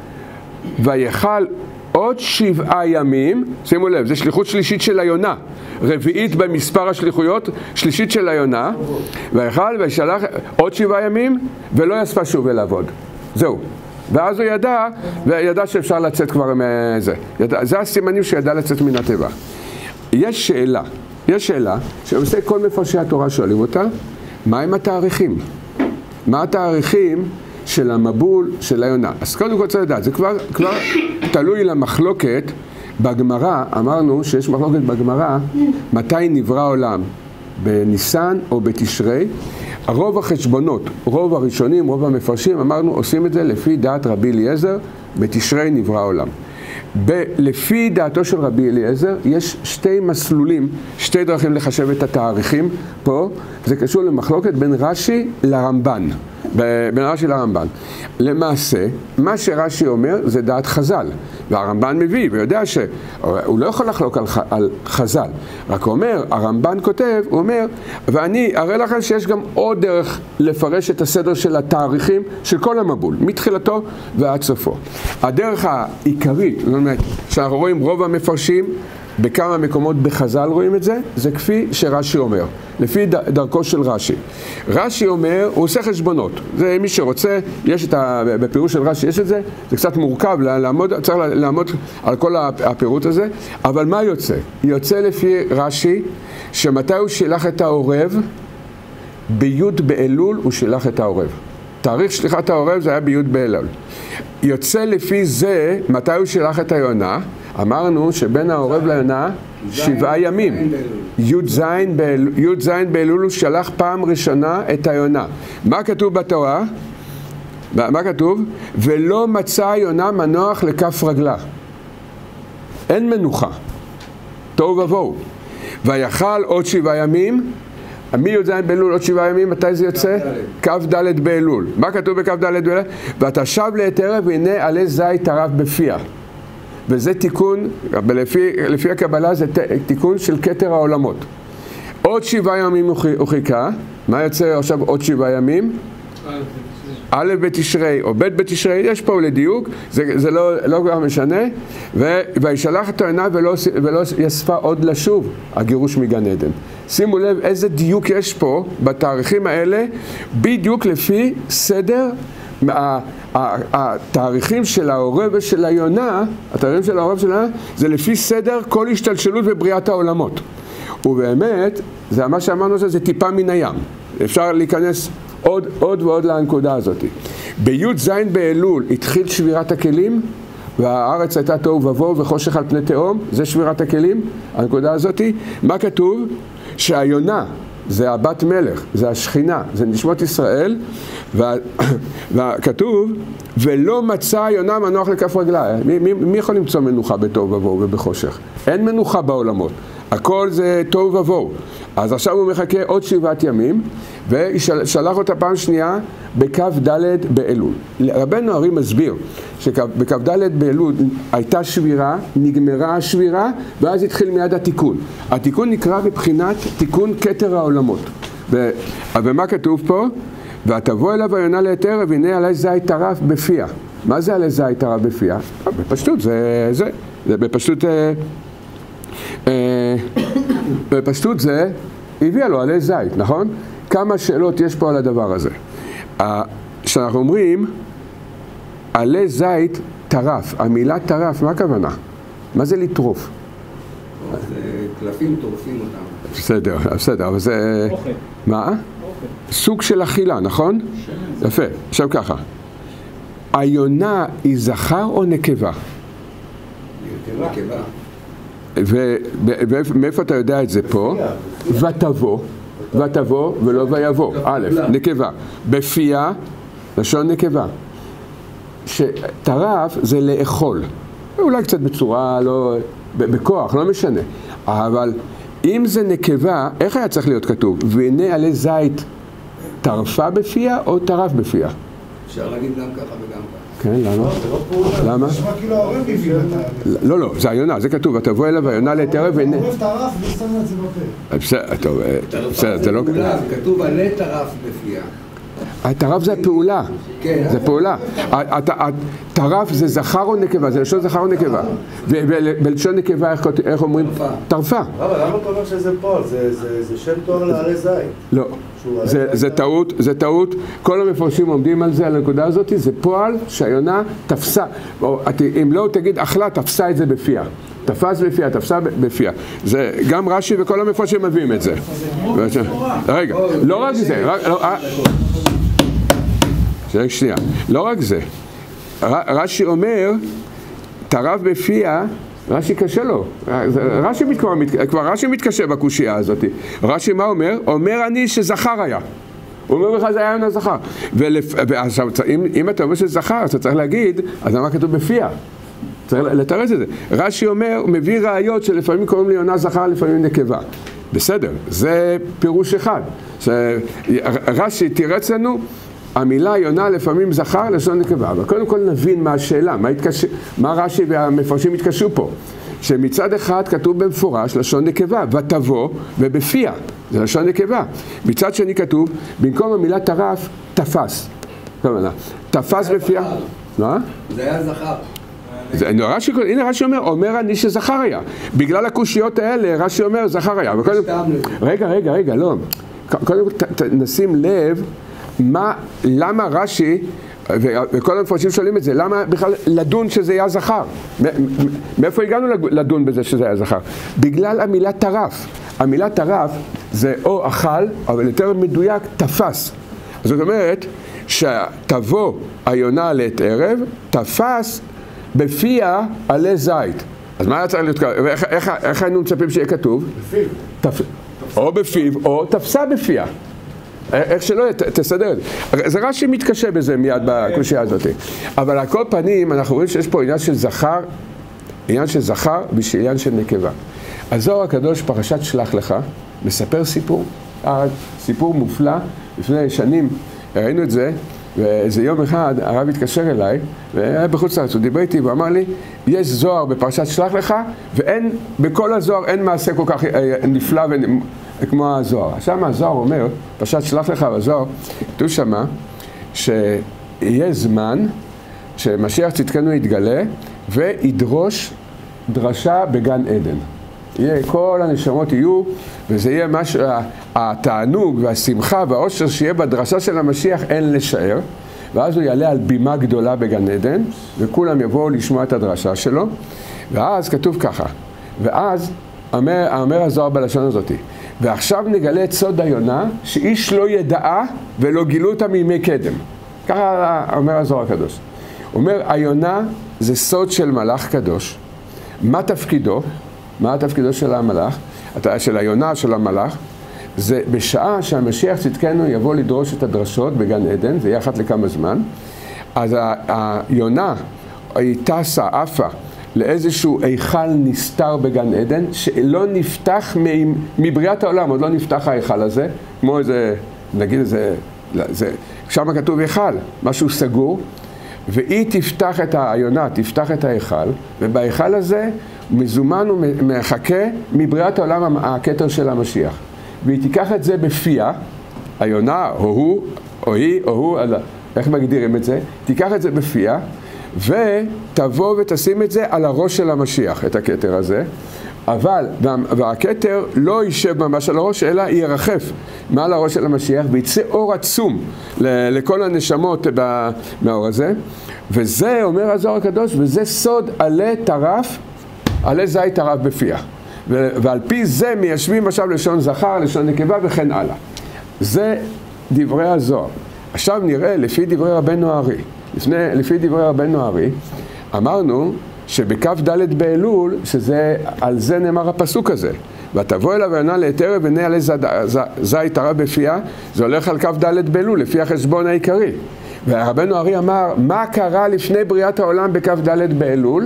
ויחל עוד שבעה ימים, שימו לב, זה שליחות שלישית של היונה, רביעית במספר השליחויות, שלישית של היונה, ויחל וישלח עוד שבעה ימים, ולא יספה שוב אליו עוד. זהו. ואז הוא ידע, וידע שאפשר לצאת כבר מזה. ידע, זה הסימנים שידע לצאת מן התיבה. יש שאלה, יש שאלה, שעושה כל מפרשי התורה שואלים אותה, מה עם התאריכים? מה התאריכים של המבול של היונה? אז קודם כל צריך לדעת, זה כבר, כבר תלוי למחלוקת בגמרא. אמרנו שיש מחלוקת בגמרא מתי נברא העולם, בניסן או בתשרי. רוב החשבונות, רוב הראשונים, רוב המפרשים, אמרנו עושים את זה לפי דעת רבי אליעזר, בתשרי נברא העולם. ב- לפי דעתו של רבי אליעזר יש שתי מסלולים, שתי דרכים לחשב את התאריכים פה. זה קשור למחלוקת בין רש"י לרמב"ן. בין רש"י לרמב"ן. למעשה, מה שרש"י אומר זה דעת חז"ל, והרמב"ן מביא ויודע שהוא לא יכול לחלוק על, על חז"ל, רק אומר, הרמב"ן כותב, הוא אומר, ואני אראה לכם שיש גם עוד דרך לפרש את הסדר של התאריכים של כל המבול, מתחילתו ועד סופו. הדרך העיקרית, זאת אומרת, שאנחנו רואים רוב המפרשים, בכמה מקומות בחז"ל רואים את זה, זה כפי שרש"י אומר, לפי דרכו של רש"י. רש"י אומר, הוא עושה חשבונות. זה מי שרוצה, יש את ה... בפירוש של רש"י יש את זה, זה קצת מורכב, לעמוד, צריך לעמוד על כל הפירוט הזה, אבל מה יוצא? יוצא לפי רש"י, שמתי הוא שילח את העורב, בי' באלול הוא שילח את העורב. תאריך שליחת העורב זה היה בי' באלול. יוצא לפי זה, מתי הוא שילח את היונה? אמרנו שבין העורב ליונה שבעה ימים. י' זין באלול הוא שלח פעם ראשונה את היונה. מה כתוב בתורה? מה כתוב? ולא מצא היונה מנוח לכף רגלה. אין מנוחה. תוהו ובוהו. ויחל עוד שבעה ימים. מי י' זין באלול עוד שבעה ימים, מתי זה יוצא? כף ד' באלול. מה כתוב בכף ד' באלול? ותשב לעת ערב והנה עלי זית טרף בפיה. וזה תיקון, לפי, לפי הקבלה זה תיקון של כתר העולמות. עוד שבעה ימים הוא חיכה. מה יוצא עכשיו עוד שבעה ימים? א' בתשרי או ב' בתשרי, יש פה לדיוק, זה, זה לא, לא כבר משנה. וישלח את היונה ולא, ולא יספה עוד לשוב, הגירוש מגן עדן. שימו לב איזה דיוק יש פה בתאריכים האלה, בדיוק לפי סדר התאריכים של העורב ושל היונה. התאריכים של העורב ושל היונה זה לפי סדר כל השתלשלות ובריאת העולמות. ובאמת, זה מה שאמרנו, זה טיפה מן הים. אפשר להיכנס עוד, עוד ועוד לנקודה הזאת. בי' זין באלול התחיל שבירת הכלים, והארץ הייתה תוהו ובוהו וחושך על פני תהום, זה שבירת הכלים, הנקודה הזאת. מה כתוב? שהיונה, זה הבת מלך, זה השכינה, זה נשמות ישראל, וכתוב, ולא מצא היונה מנוח לכף רגלה. מי, מי, מי יכול למצוא מנוחה בתוהו ובוהו ובחושך? אין מנוחה בעולמות. הכל זה תוהו ובוהו. אז עכשיו הוא מחכה עוד שבעת ימים, ושלח אותה פעם שנייה בכף ד' באלול. רבנו הרי מסביר שבכף ד' באלול הייתה שבירה, נגמרה השבירה, ואז התחיל מיד התיקון. התיקון נקרא בבחינת תיקון כתר העולמות. ו... ומה כתוב פה? ותבוא אליו היונה לעת ערב, הנה עלי זית טרף בפיה. מה זה עלי זית טרף בפיה? בפשטות זה זה. זה בפשטות... אה, אה, בפשטות זה הביאה לו עלי זית, נכון? כמה שאלות יש פה על הדבר הזה. כשאנחנו אומרים עלי זית טרף, המילה טרף, מה הכוונה? מה זה לטרוף? זה קלפים טורפים אותם. בסדר, בסדר, אבל זה... אוכל. מה? אוכל. סוג של אכילה, נכון? יפה, עכשיו ככה. היונה היא זכר או נקבה? נקבה. ומאיפה אתה יודע את זה פה? ותבוא, ותבוא ולא ויבוא. א', נקבה. בפיה, לשון נקבה. שטרף זה לאכול. אולי קצת בצורה, לא... בכוח, לא משנה. אבל אם זה נקבה, איך היה צריך להיות כתוב? והנה עלי זית טרפה בפיה או טרף בפיה? אפשר להגיד גם ככה וגם ככה. כן, למה? למה? נשמע כאילו ההורים הביאו את ה... לא, לא, זה היונה, זה כתוב, ותבוא אליו היונה לעת ערב והנה... העורב טרף ושמו את זה בפה. בסדר, טוב, בסדר, זה לא... פעולה, זה כתוב עלי טרף בפיה. הטרף זה הפעולה, כן. זה פעולה. הטרף זה זכר או נקבה, זה לשון זכר או נקבה. ובלשון נקבה איך אומרים? טרפה. אבל למה אתה אומר שזה פועל? זה שם תואר לעלי זית. לא, זה טעות, זה טעות. כל המפרשים עומדים על זה, על הנקודה הזאת, זה פועל שהיונה תפסה. אם לא תגיד אכלה, תפסה את זה בפיה. תפס בפיה, תפסה בפיה. זה גם רש"י וכל המפרשים מביאים את זה. רגע, לא רק זה, רק שנייה, לא רק זה. רש"י אומר, טרף בפיה, רש"י קשה לו. רש"י כבר רש"י מתקשה בקושייה הזאת. רש"י מה אומר? אומר אני שזכר היה. הוא אומר לך זה היה יונה זכר. ועכשיו, אם אתה אומר שזכר, אתה צריך להגיד, אז למה כתוב בפיה? צריך לתרץ את זה. רש"י אומר, מביא ראיות שלפעמים קוראים לי יונה זכר, לפעמים נקבה. בסדר, זה פירוש אחד. רש"י תירץ לנו, המילה יונה לפעמים זכר, לשון נקבה. אבל קודם כל נבין מה השאלה, מה, התקש... מה רש"י והמפרשים התקשו פה. שמצד אחד כתוב במפורש לשון נקבה, ותבוא ובפיה, זה לשון נקבה. מצד שני כתוב, במקום המילה טרף, תפס. כמובן, תפס בפיה. מה? זה היה זכר. זה, רש"י, הנה רש"י אומר, אומר אני שזכר היה. בגלל הקושיות האלה, רש"י אומר זכר היה. וקודם, רגע, רגע, רגע, לא. קודם ת, ת, נשים לב, מה, למה רש"י, וכל המפרשים שואלים את זה, למה בכלל לדון שזה היה זכר? מאיפה הגענו לדון בזה שזה היה זכר? בגלל המילה טרף. המילה טרף זה או אכל, אבל יותר מדויק, תפס. זאת אומרת, שתבוא היונה לעת ערב, תפס בפיה עלי זית. אז מה היה צריך להיות ככה? איך, איך, איך היינו מצפים שיהיה כתוב? בפיו. תפ... או בפיו, או תפסה בפיה. איך שלא, ת, תסדר את זה. זה רש"י מתקשה בזה מיד בקושייה הזאת. אבל על כל פנים, אנחנו רואים שיש פה עניין של זכר, עניין של זכר בשביל עניין של נקבה. הזוהר הקדוש, פרשת שלח לך, מספר סיפור, סיפור מופלא. לפני שנים ראינו את זה, ואיזה יום אחד הרב התקשר אליי, והיה בחוץ לארץ, הוא דיבר איתי ואמר לי, יש זוהר בפרשת שלח לך, ואין, בכל הזוהר אין מעשה כל כך נפלא כמו הזוהר. שם הזוהר אומר, פרשת שלח לך בזוהר, כתוב שמה, שיהיה זמן שמשיח צדקנו יתגלה, וידרוש דרשה בגן עדן. יהיה, כל הנשמות יהיו, וזה יהיה משהו, התענוג והשמחה והאושר שיהיה בדרשה של המשיח אין לשער, ואז הוא יעלה על בימה גדולה בגן עדן, וכולם יבואו לשמוע את הדרשה שלו, ואז כתוב ככה, ואז אומר, אומר הזוהר בלשון הזאת, ועכשיו נגלה את סוד היונה, שאיש לא ידעה ולא גילו אותה מימי קדם. ככה אומר הזוהר הקדוש. אומר, היונה זה סוד של מלאך קדוש. מה תפקידו? מה התפקידו של המלאך? של היונה, של המלאך? זה בשעה שהמשיח צדקנו יבוא לדרוש את הדרשות בגן עדן, זה יהיה אחת לכמה זמן, אז היונה היא טסה, עפה, לאיזשהו היכל נסתר בגן עדן, שלא נפתח מבריאת העולם, עוד לא נפתח ההיכל הזה, כמו איזה, נגיד איזה, זה, שם כתוב היכל, משהו סגור, והיא תפתח את היונה, תפתח את ההיכל, ובהיכל הזה מזומן ומחכה מבריאת העולם הכתר של המשיח. והיא תיקח את זה בפיה, היונה, או הוא, או היא, או הוא, איך מגדירים את זה? תיקח את זה בפיה, ותבוא ותשים את זה על הראש של המשיח, את הכתר הזה. אבל, והכתר לא יישב ממש על הראש, אלא ירחף מעל הראש של המשיח, ויצא אור עצום לכל הנשמות מהאור הזה. וזה, אומר הזוהר הקדוש, וזה סוד עלי טרף, עלי זית טרף בפיה. ועל פי זה מיישבים עכשיו לשון זכר, לשון נקבה וכן הלאה. זה דברי הזוהר. עכשיו נראה לפי דברי רבנו הארי. לפני, לפי דברי רבנו הארי, אמרנו שבקף ד' באלול, שזה, על זה נאמר הפסוק הזה. ותבוא אליו וענה להתערב ונה עלי זית טרף בפיה, זה הולך על כף ד' באלול, לפי החשבון העיקרי. ורבנו הארי אמר, מה קרה לפני בריאת העולם בכף ד' באלול?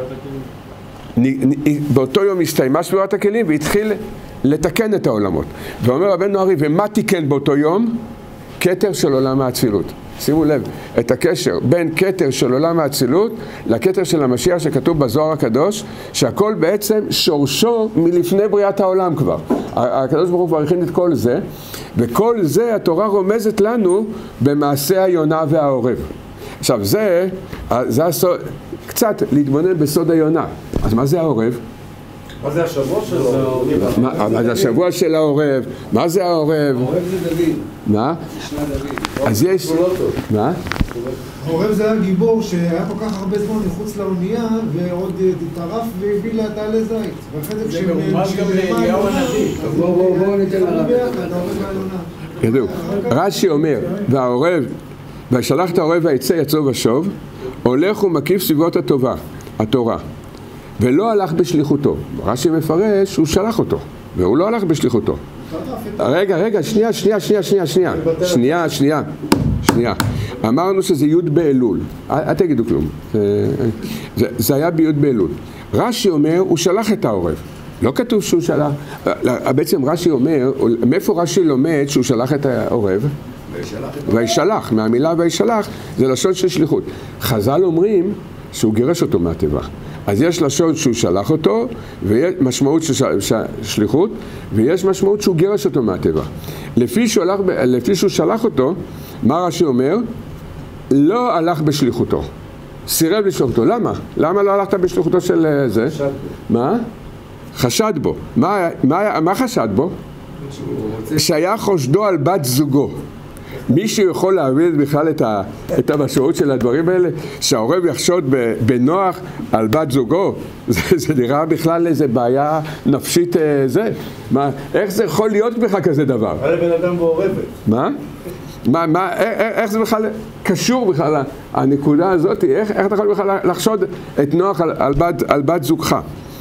באותו יום הסתיימה שבירת הכלים והתחיל לתקן את העולמות. ואומר רבנו הארי, ומה תיקן באותו יום? כתר של עולם האצילות. שימו לב, את הקשר בין כתר של עולם האצילות לכתר של המשיח שכתוב בזוהר הקדוש, שהכל בעצם שורשו מלפני בריאת העולם כבר. הקדוש ברוך הוא כבר הכין את כל זה, וכל זה התורה רומזת לנו במעשה היונה והעורב. עכשיו זה, זה הסוד, קצת להתבונן בסוד היונה. אז מה זה העורב? מה זה השבוע שלו? מה זה השבוע של העורב? מה זה העורב? העורב זה דוד. מה? ישנה דוד. אז יש... מה? העורב זה היה גיבור שהיה כל כך הרבה זמן מחוץ לאונייה ועוד טרף והביא לה את העלי זית. זה מרומז גם לאליהו הנביא. בואו בואו ניתן לרב. ידעו, רש"י אומר, והעורב, וישלח את העורב ויצא יצא ושוב, הולך ומקיף סביבות הטובה, התורה. ולא הלך בשליחותו. רש"י מפרש שהוא שלח אותו, והוא לא הלך בשליחותו. רגע, רגע, שנייה, שנייה, שנייה, שנייה, שנייה, שנייה, שנייה, שנייה. אמרנו שזה י' באלול. אל תגידו כלום. זה היה בי' באלול. רש"י אומר, הוא שלח את העורב. לא כתוב שהוא שלח. בעצם רש"י אומר, מאיפה רש"י לומד שהוא שלח את העורב? וישלח, מהמילה וישלח, זה לשון של שליחות. חז"ל אומרים שהוא גירש אותו מהטבע. אז יש לשון שהוא שלח אותו, ויש משמעות של שליחות, ויש משמעות שהוא גירש אותו מהטבע. לפי שהוא, הלך, לפי שהוא שלח אותו, מה רש"י אומר? לא הלך בשליחותו. סירב לשליחותו. למה? למה לא הלכת בשליחותו של זה? חשד בו. מה? חשד בו. מה, מה, מה חשד בו? שהיה חושדו על בת זוגו. מישהו יכול להבין בכלל את, ה, את המשמעות של הדברים האלה? שהעורב יחשוד בנוח על בת זוגו? זה, זה נראה בכלל איזה בעיה נפשית זה. מה, איך זה יכול להיות בכלל כזה דבר? על בן אדם ועורבת. מה? מה, מה, איך, איך זה בכלל קשור בכלל, הנקודה הזאת? איך, איך אתה יכול בכלל לחשוד את נוח על, על, בת, על בת זוגך?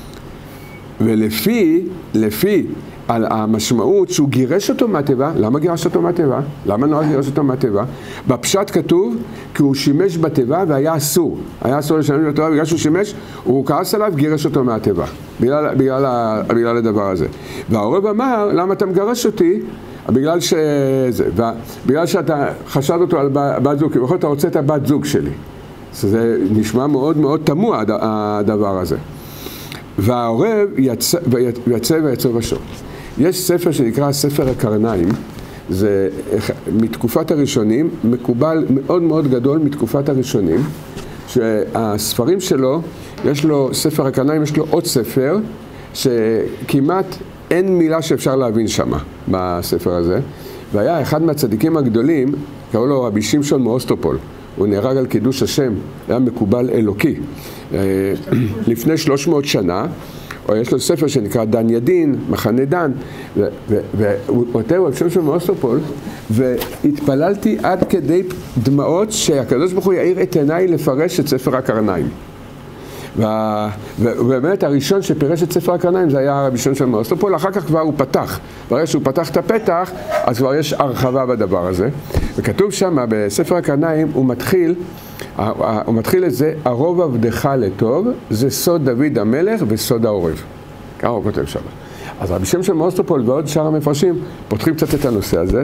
ולפי, לפי, על המשמעות שהוא גירש אותו מהטבע. למה גירש אותו מהטבע? למה נוח גירש אותו מהטבע? בפשט כתוב כי הוא שימש בטבע והיה אסור. היה אסור לשמש בטבע, בגלל שהוא שימש, הוא כעס עליו, גירש אותו מהטבע. בגלל, בגלל, בגלל הדבר הזה. והעורב אמר, למה אתה מגרש אותי? בגלל שזה, בגלל שאתה חשד אותו על בת זוג, כי בכל זאת אתה רוצה את הבת זוג שלי. זה נשמע מאוד מאוד תמוה הדבר הזה. והעורב יצא ויצא ויצא ושוב. יש ספר שנקרא ספר הקרניים, זה מתקופת הראשונים, מקובל מאוד מאוד גדול מתקופת הראשונים, שהספרים שלו, יש לו, ספר הקרניים יש לו עוד ספר, שכמעט אין מילה שאפשר להבין שמה בספר הזה, והיה אחד מהצדיקים הגדולים, קראו לו רבי שמשון מאוסטרופול, הוא נהרג על קידוש השם, היה מקובל אלוקי. לפני שלוש מאות שנה, או יש לו ספר שנקרא דן ידין, מחנה דן, והוא כותב רבי שמשון מאוסטרופול, והתפללתי עד כדי דמעות שהקדוש ברוך הוא יאיר את עיניי לפרש את ספר הקרניים. ובאמת הראשון שפירש את ספר הקרניים זה היה רבי שמשון מאוסטרופול, אחר כך כבר הוא פתח, ברגע שהוא פתח את הפתח, אז כבר יש הרחבה בדבר הזה. וכתוב שם בספר הקרניים, הוא מתחיל, הוא מתחיל את זה, הרוב עבדך לטוב, זה סוד דוד המלך וסוד העורב. ככה הוא כותב שם. אז רבי שמשון מאוסטרופול ועוד שאר המפרשים פותחים קצת את הנושא הזה.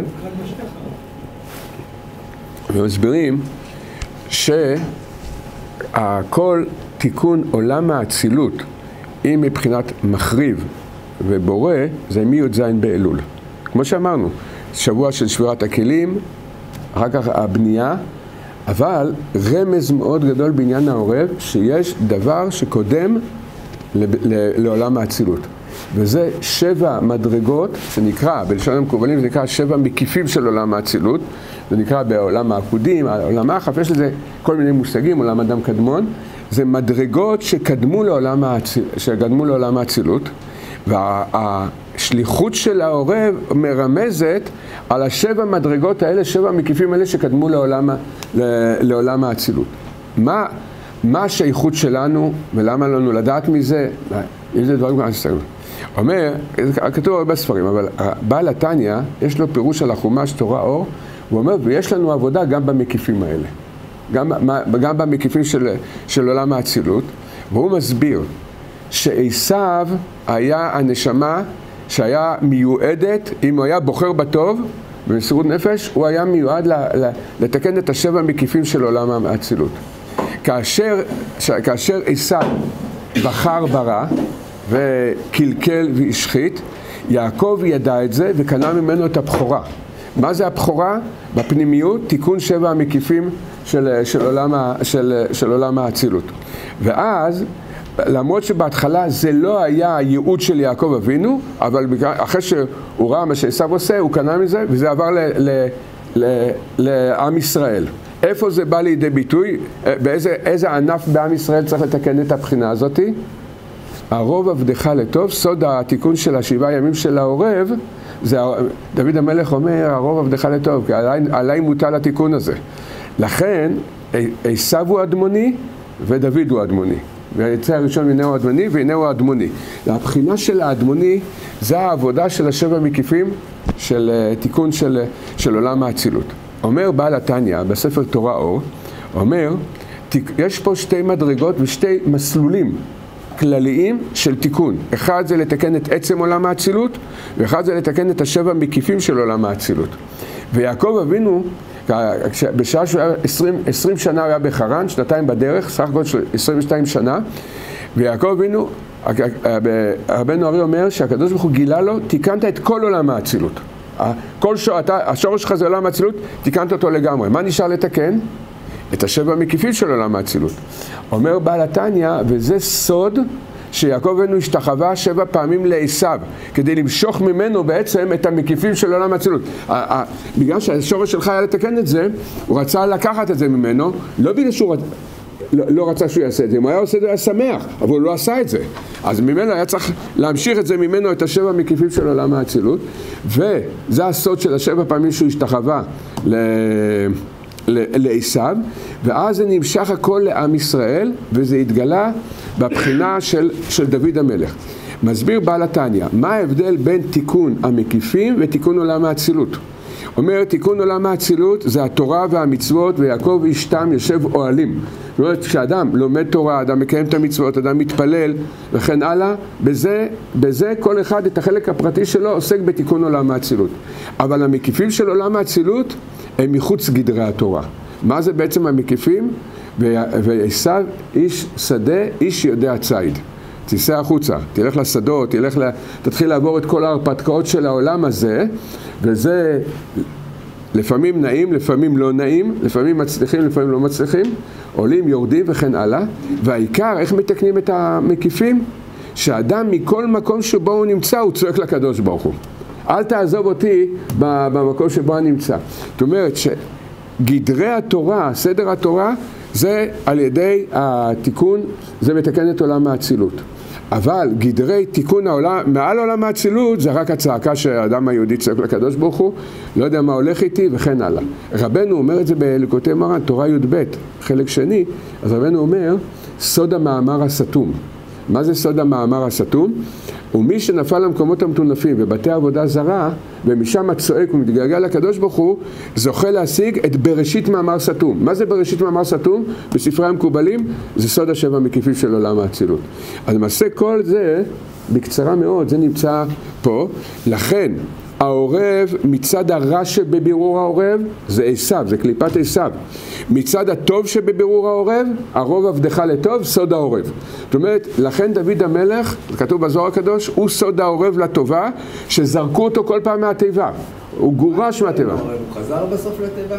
ומסבירים שהכל תיקון עולם האצילות, אם מבחינת מחריב ובורא, זה מי י"ז באלול. כמו שאמרנו, שבוע של שבירת הכלים, אחר כך הבנייה, אבל רמז מאוד גדול בעניין העורב, שיש דבר שקודם לעולם האצילות. וזה שבע מדרגות, שנקרא, בלשון המקובלים, זה נקרא שבע מקיפים של עולם האצילות, זה נקרא בעולם העקודים, עולם האחף, יש לזה כל מיני מושגים, עולם אדם קדמון, זה מדרגות שקדמו לעולם האציל, שקדמו לעולם האצילות, והשליחות של העורב מרמזת על השבע מדרגות האלה, שבע מקיפים האלה שקדמו לעולם, לעולם האצילות. מה, מה השייכות שלנו ולמה לנו לדעת מזה? איזה דברים כאלה שסתגלו. אומר, כתוב הרבה ספרים, אבל בעל התניא, יש לו פירוש על החומש תורה אור, הוא אומר, ויש לנו עבודה גם במקיפים האלה. גם, גם במקיפים של, של עולם האצילות, והוא מסביר שעשיו היה הנשמה שהיה מיועדת, אם הוא היה בוחר בטוב, במסירות נפש, הוא היה מיועד ל, ל, לתקן את השבע מקיפים של עולם האצילות. כאשר, כאשר עשיו בחר ברע, וקלקל והשחית, יעקב ידע את זה וקנה ממנו את הבכורה. מה זה הבכורה? בפנימיות, תיקון שבע המקיפים של, של, עולם, של, של עולם האצילות. ואז, למרות שבהתחלה זה לא היה הייעוד של יעקב אבינו, אבל אחרי שהוא ראה מה שעשיו עושה, הוא קנה מזה, וזה עבר ל, ל, ל, לעם ישראל. איפה זה בא לידי ביטוי? באיזה איזה ענף בעם ישראל צריך לתקן את הבחינה הזאת? הרוב עבדך לטוב, סוד התיקון של השבעה ימים של העורב, זה, דוד המלך אומר, הרוב עבדך לטוב, כי עליי, עליי מוטל התיקון הזה. לכן, עשיו הוא אדמוני ודוד הוא אדמוני. ויצא הראשון והנה הוא אדמוני והנה הוא אדמוני. הבחינה של האדמוני זה העבודה של השבע מקיפים של תיקון של, של עולם האצילות. אומר בעל התניא בספר תורה אור, אומר, יש פה שתי מדרגות ושתי מסלולים כלליים של תיקון. אחד זה לתקן את עצם עולם האצילות, ואחד זה לתקן את השבע מקיפים של עולם האצילות. ויעקב אבינו, בשעה שהוא היה עשרים, עשרים שנה הוא היה בחרן, שנתיים בדרך, סך הכל של עשרים ושתיים שנה, ויעקב אבינו, רבנו ארי אומר שהקדוש ברוך הוא גילה לו, תיקנת את כל עולם האצילות. כל שור, אתה, השורש שלך זה עולם האצילות, תיקנת אותו לגמרי. מה נשאר לתקן? את השבע מקיפים של עולם האצילות. אומר בעל התניא, וזה סוד שיעקב אבינו השתחווה שבע פעמים לעשיו, כדי למשוך ממנו בעצם את המקיפים של עולם האצילות. בגלל שהשורש שלך היה לתקן את זה, הוא רצה לקחת את זה ממנו, לא בגלל שהוא רצה, לא, לא רצה שהוא יעשה את זה, אם הוא היה עושה את זה היה שמח, אבל הוא לא עשה את זה. אז ממנו היה צריך להמשיך את זה ממנו, את השבע מקיפים של עולם האצילות, וזה הסוד של השבע פעמים שהוא השתחווה ל... לעשיו, ואז זה נמשך הכל לעם ישראל, וזה התגלה בבחינה של, של דוד המלך. מסביר בעל התניא, מה ההבדל בין תיקון המקיפים ותיקון עולם האצילות? אומר, תיקון עולם האצילות זה התורה והמצוות, ויעקב איש תם יושב אוהלים. זאת אומרת, כשאדם לומד תורה, אדם מקיים את המצוות, אדם מתפלל וכן הלאה, בזה, בזה כל אחד את החלק הפרטי שלו עוסק בתיקון עולם האצילות. אבל המקיפים של עולם האצילות הם מחוץ גדרי התורה. מה זה בעצם המקיפים? ועשיו איש שדה, איש יודע ציד. תיסע החוצה, תלך לשדות, תלך ל... תתחיל לעבור את כל ההרפתקאות של העולם הזה, וזה לפעמים נעים, לפעמים לא נעים, לפעמים מצליחים, לפעמים לא מצליחים, עולים, יורדים וכן הלאה. והעיקר, איך מתקנים את המקיפים? שהאדם מכל מקום שבו הוא נמצא, הוא צועק לקדוש ברוך הוא. אל תעזוב אותי במקום שבו אני נמצא. זאת אומרת שגדרי התורה, סדר התורה, זה על ידי התיקון, זה מתקן את עולם האצילות. אבל גדרי תיקון העולם, מעל עולם האצילות, זה רק הצעקה שהאדם היהודי צועק לקדוש ברוך הוא, לא יודע מה הולך איתי וכן הלאה. רבנו אומר את זה בליקוטי מרן, תורה י"ב, חלק שני, אז רבנו אומר, סוד המאמר הסתום. מה זה סוד המאמר הסתום? ומי שנפל למקומות המטונפים ובתי עבודה זרה, ומשם הצועק ומתגעגע לקדוש ברוך הוא, זוכה להשיג את בראשית מאמר סתום. מה זה בראשית מאמר סתום? בספרי המקובלים, זה סוד השבע מקיפים של עולם האצילות. אז למעשה כל זה, בקצרה מאוד, זה נמצא פה. לכן, העורב, מצד הרע שבבירור העורב, זה עשיו, זה קליפת עשיו. מצד הטוב שבבירור העורב, הרוב עבדך לטוב, סוד העורב. זאת אומרת, לכן דוד המלך, זה כתוב בזוהר הקדוש, הוא סוד העורב לטובה, שזרקו אותו כל פעם מהתיבה. הוא גורש מהתיבה. הוא חזר בסוף לתיבה?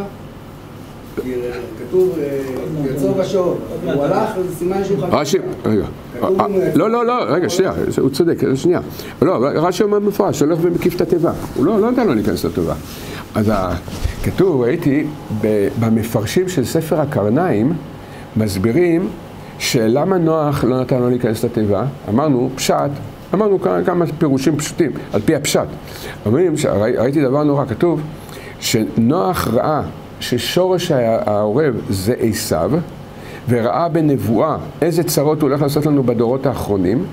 כתוב, יצור ושוב, הוא הלך, זה סימן שהוא חזר. רש"י, רגע. לא, לא, לא, רגע, שנייה, הוא צודק, שנייה. לא, רש"י אומר מפורש, הולך ומקיף את התיבה. הוא לא נתן לו להיכנס לתיבה. אז כתוב, ראיתי, במפרשים של ספר הקרניים, מסבירים שלמה נוח לא נתן לו להיכנס לתיבה. אמרנו, פשט, אמרנו כמה פירושים פשוטים, על פי הפשט. אומרים, ראיתי דבר נורא, כתוב, שנוח ראה ששורש העורב זה עשיו, וראה בנבואה איזה צרות הוא הולך לעשות לנו בדורות האחרונים,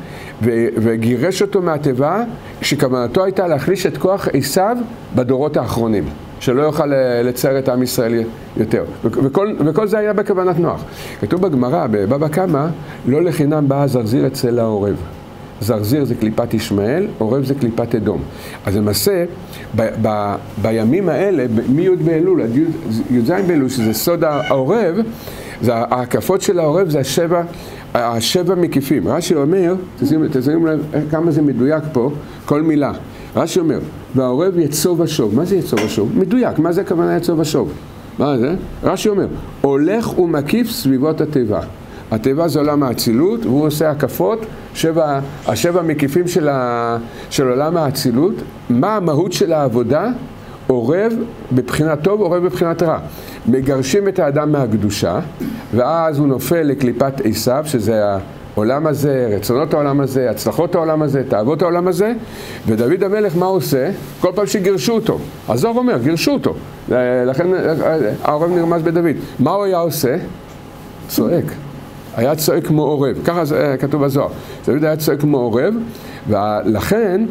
וגירש אותו מהתיבה, כשכוונתו הייתה להחליש את כוח עשיו בדורות האחרונים, שלא יוכל לצייר את עם ישראל יותר. וכל, וכל זה היה בכוונת נוח. כתוב בגמרא, בבבא קמא, לא לחינם בא זרזיר אצל העורב. זרזיר זה קליפת ישמעאל, עורב זה קליפת אדום. אז למעשה, ב, ב, בימים האלה, מי י' באלול, עד י"ז באלול, שזה סוד העורב, זה ההקפות של העורב, זה השבע, השבע מקיפים. רש"י אומר, תשימו לב כמה זה מדויק פה, כל מילה. רש"י אומר, והעורב יצור ושוב. מה זה יצור ושוב? מדויק, מה זה הכוונה יצור ושוב? מה זה? רש"י אומר, הולך ומקיף סביבות התיבה. התיבה זה עולם האצילות, והוא עושה הקפות, שבע, השבע מקיפים של, ה, של עולם האצילות. מה המהות של העבודה? עורב בבחינת טוב, עורב בבחינת רע. מגרשים את האדם מהקדושה, ואז הוא נופל לקליפת עשיו, שזה העולם הזה, רצונות העולם הזה, הצלחות העולם הזה, תאוות העולם הזה. ודוד המלך מה עושה? כל פעם שגירשו אותו. הזוהר אומר, גירשו אותו. לכן העורב נרמז בדוד. מה הוא היה עושה? צועק. היה צועק כמו עורב, ככה זה כתוב בזוהר. דוד היה צועק כמו עורב, ולכן,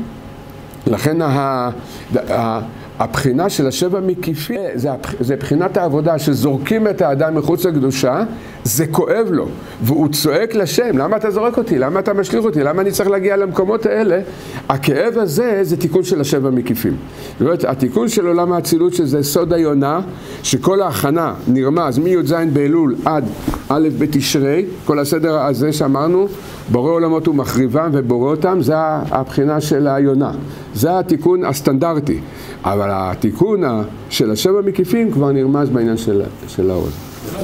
לכן ה, ה, הבחינה של השבע מקיפים, זה, זה בחינת העבודה שזורקים את האדם מחוץ לקדושה, זה כואב לו, והוא צועק לשם, למה אתה זורק אותי? למה אתה משליך אותי? למה אני צריך להגיע למקומות האלה? הכאב הזה זה תיקון של השבע מקיפים. זאת אומרת, התיקון של עולם האצילות שזה סוד היונה, שכל ההכנה נרמז מי"ז באלול עד א' בתשרי, כל הסדר הזה שאמרנו, בורא עולמות ומחריבם ובורא אותם, זה הבחינה של היונה. זה התיקון הסטנדרטי. אבל התיקון של השבע מקיפים כבר נרמז בעניין של, של העוז.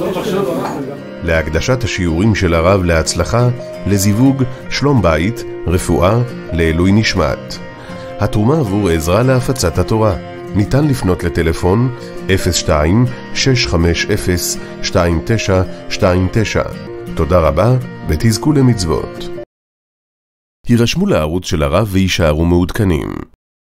להקדשת השיעורים של הרב להצלחה, לזיווג, שלום בית, רפואה, לעילוי נשמת. התרומה עבור עזרה להפצת התורה. ניתן לפנות לטלפון אפס שתיים שש חמש אפס שתיים תשע שתיים תשע. תודה רבה ותזכו למצוות. הירשמו לערוץ של הרב וישארו מעודכנים.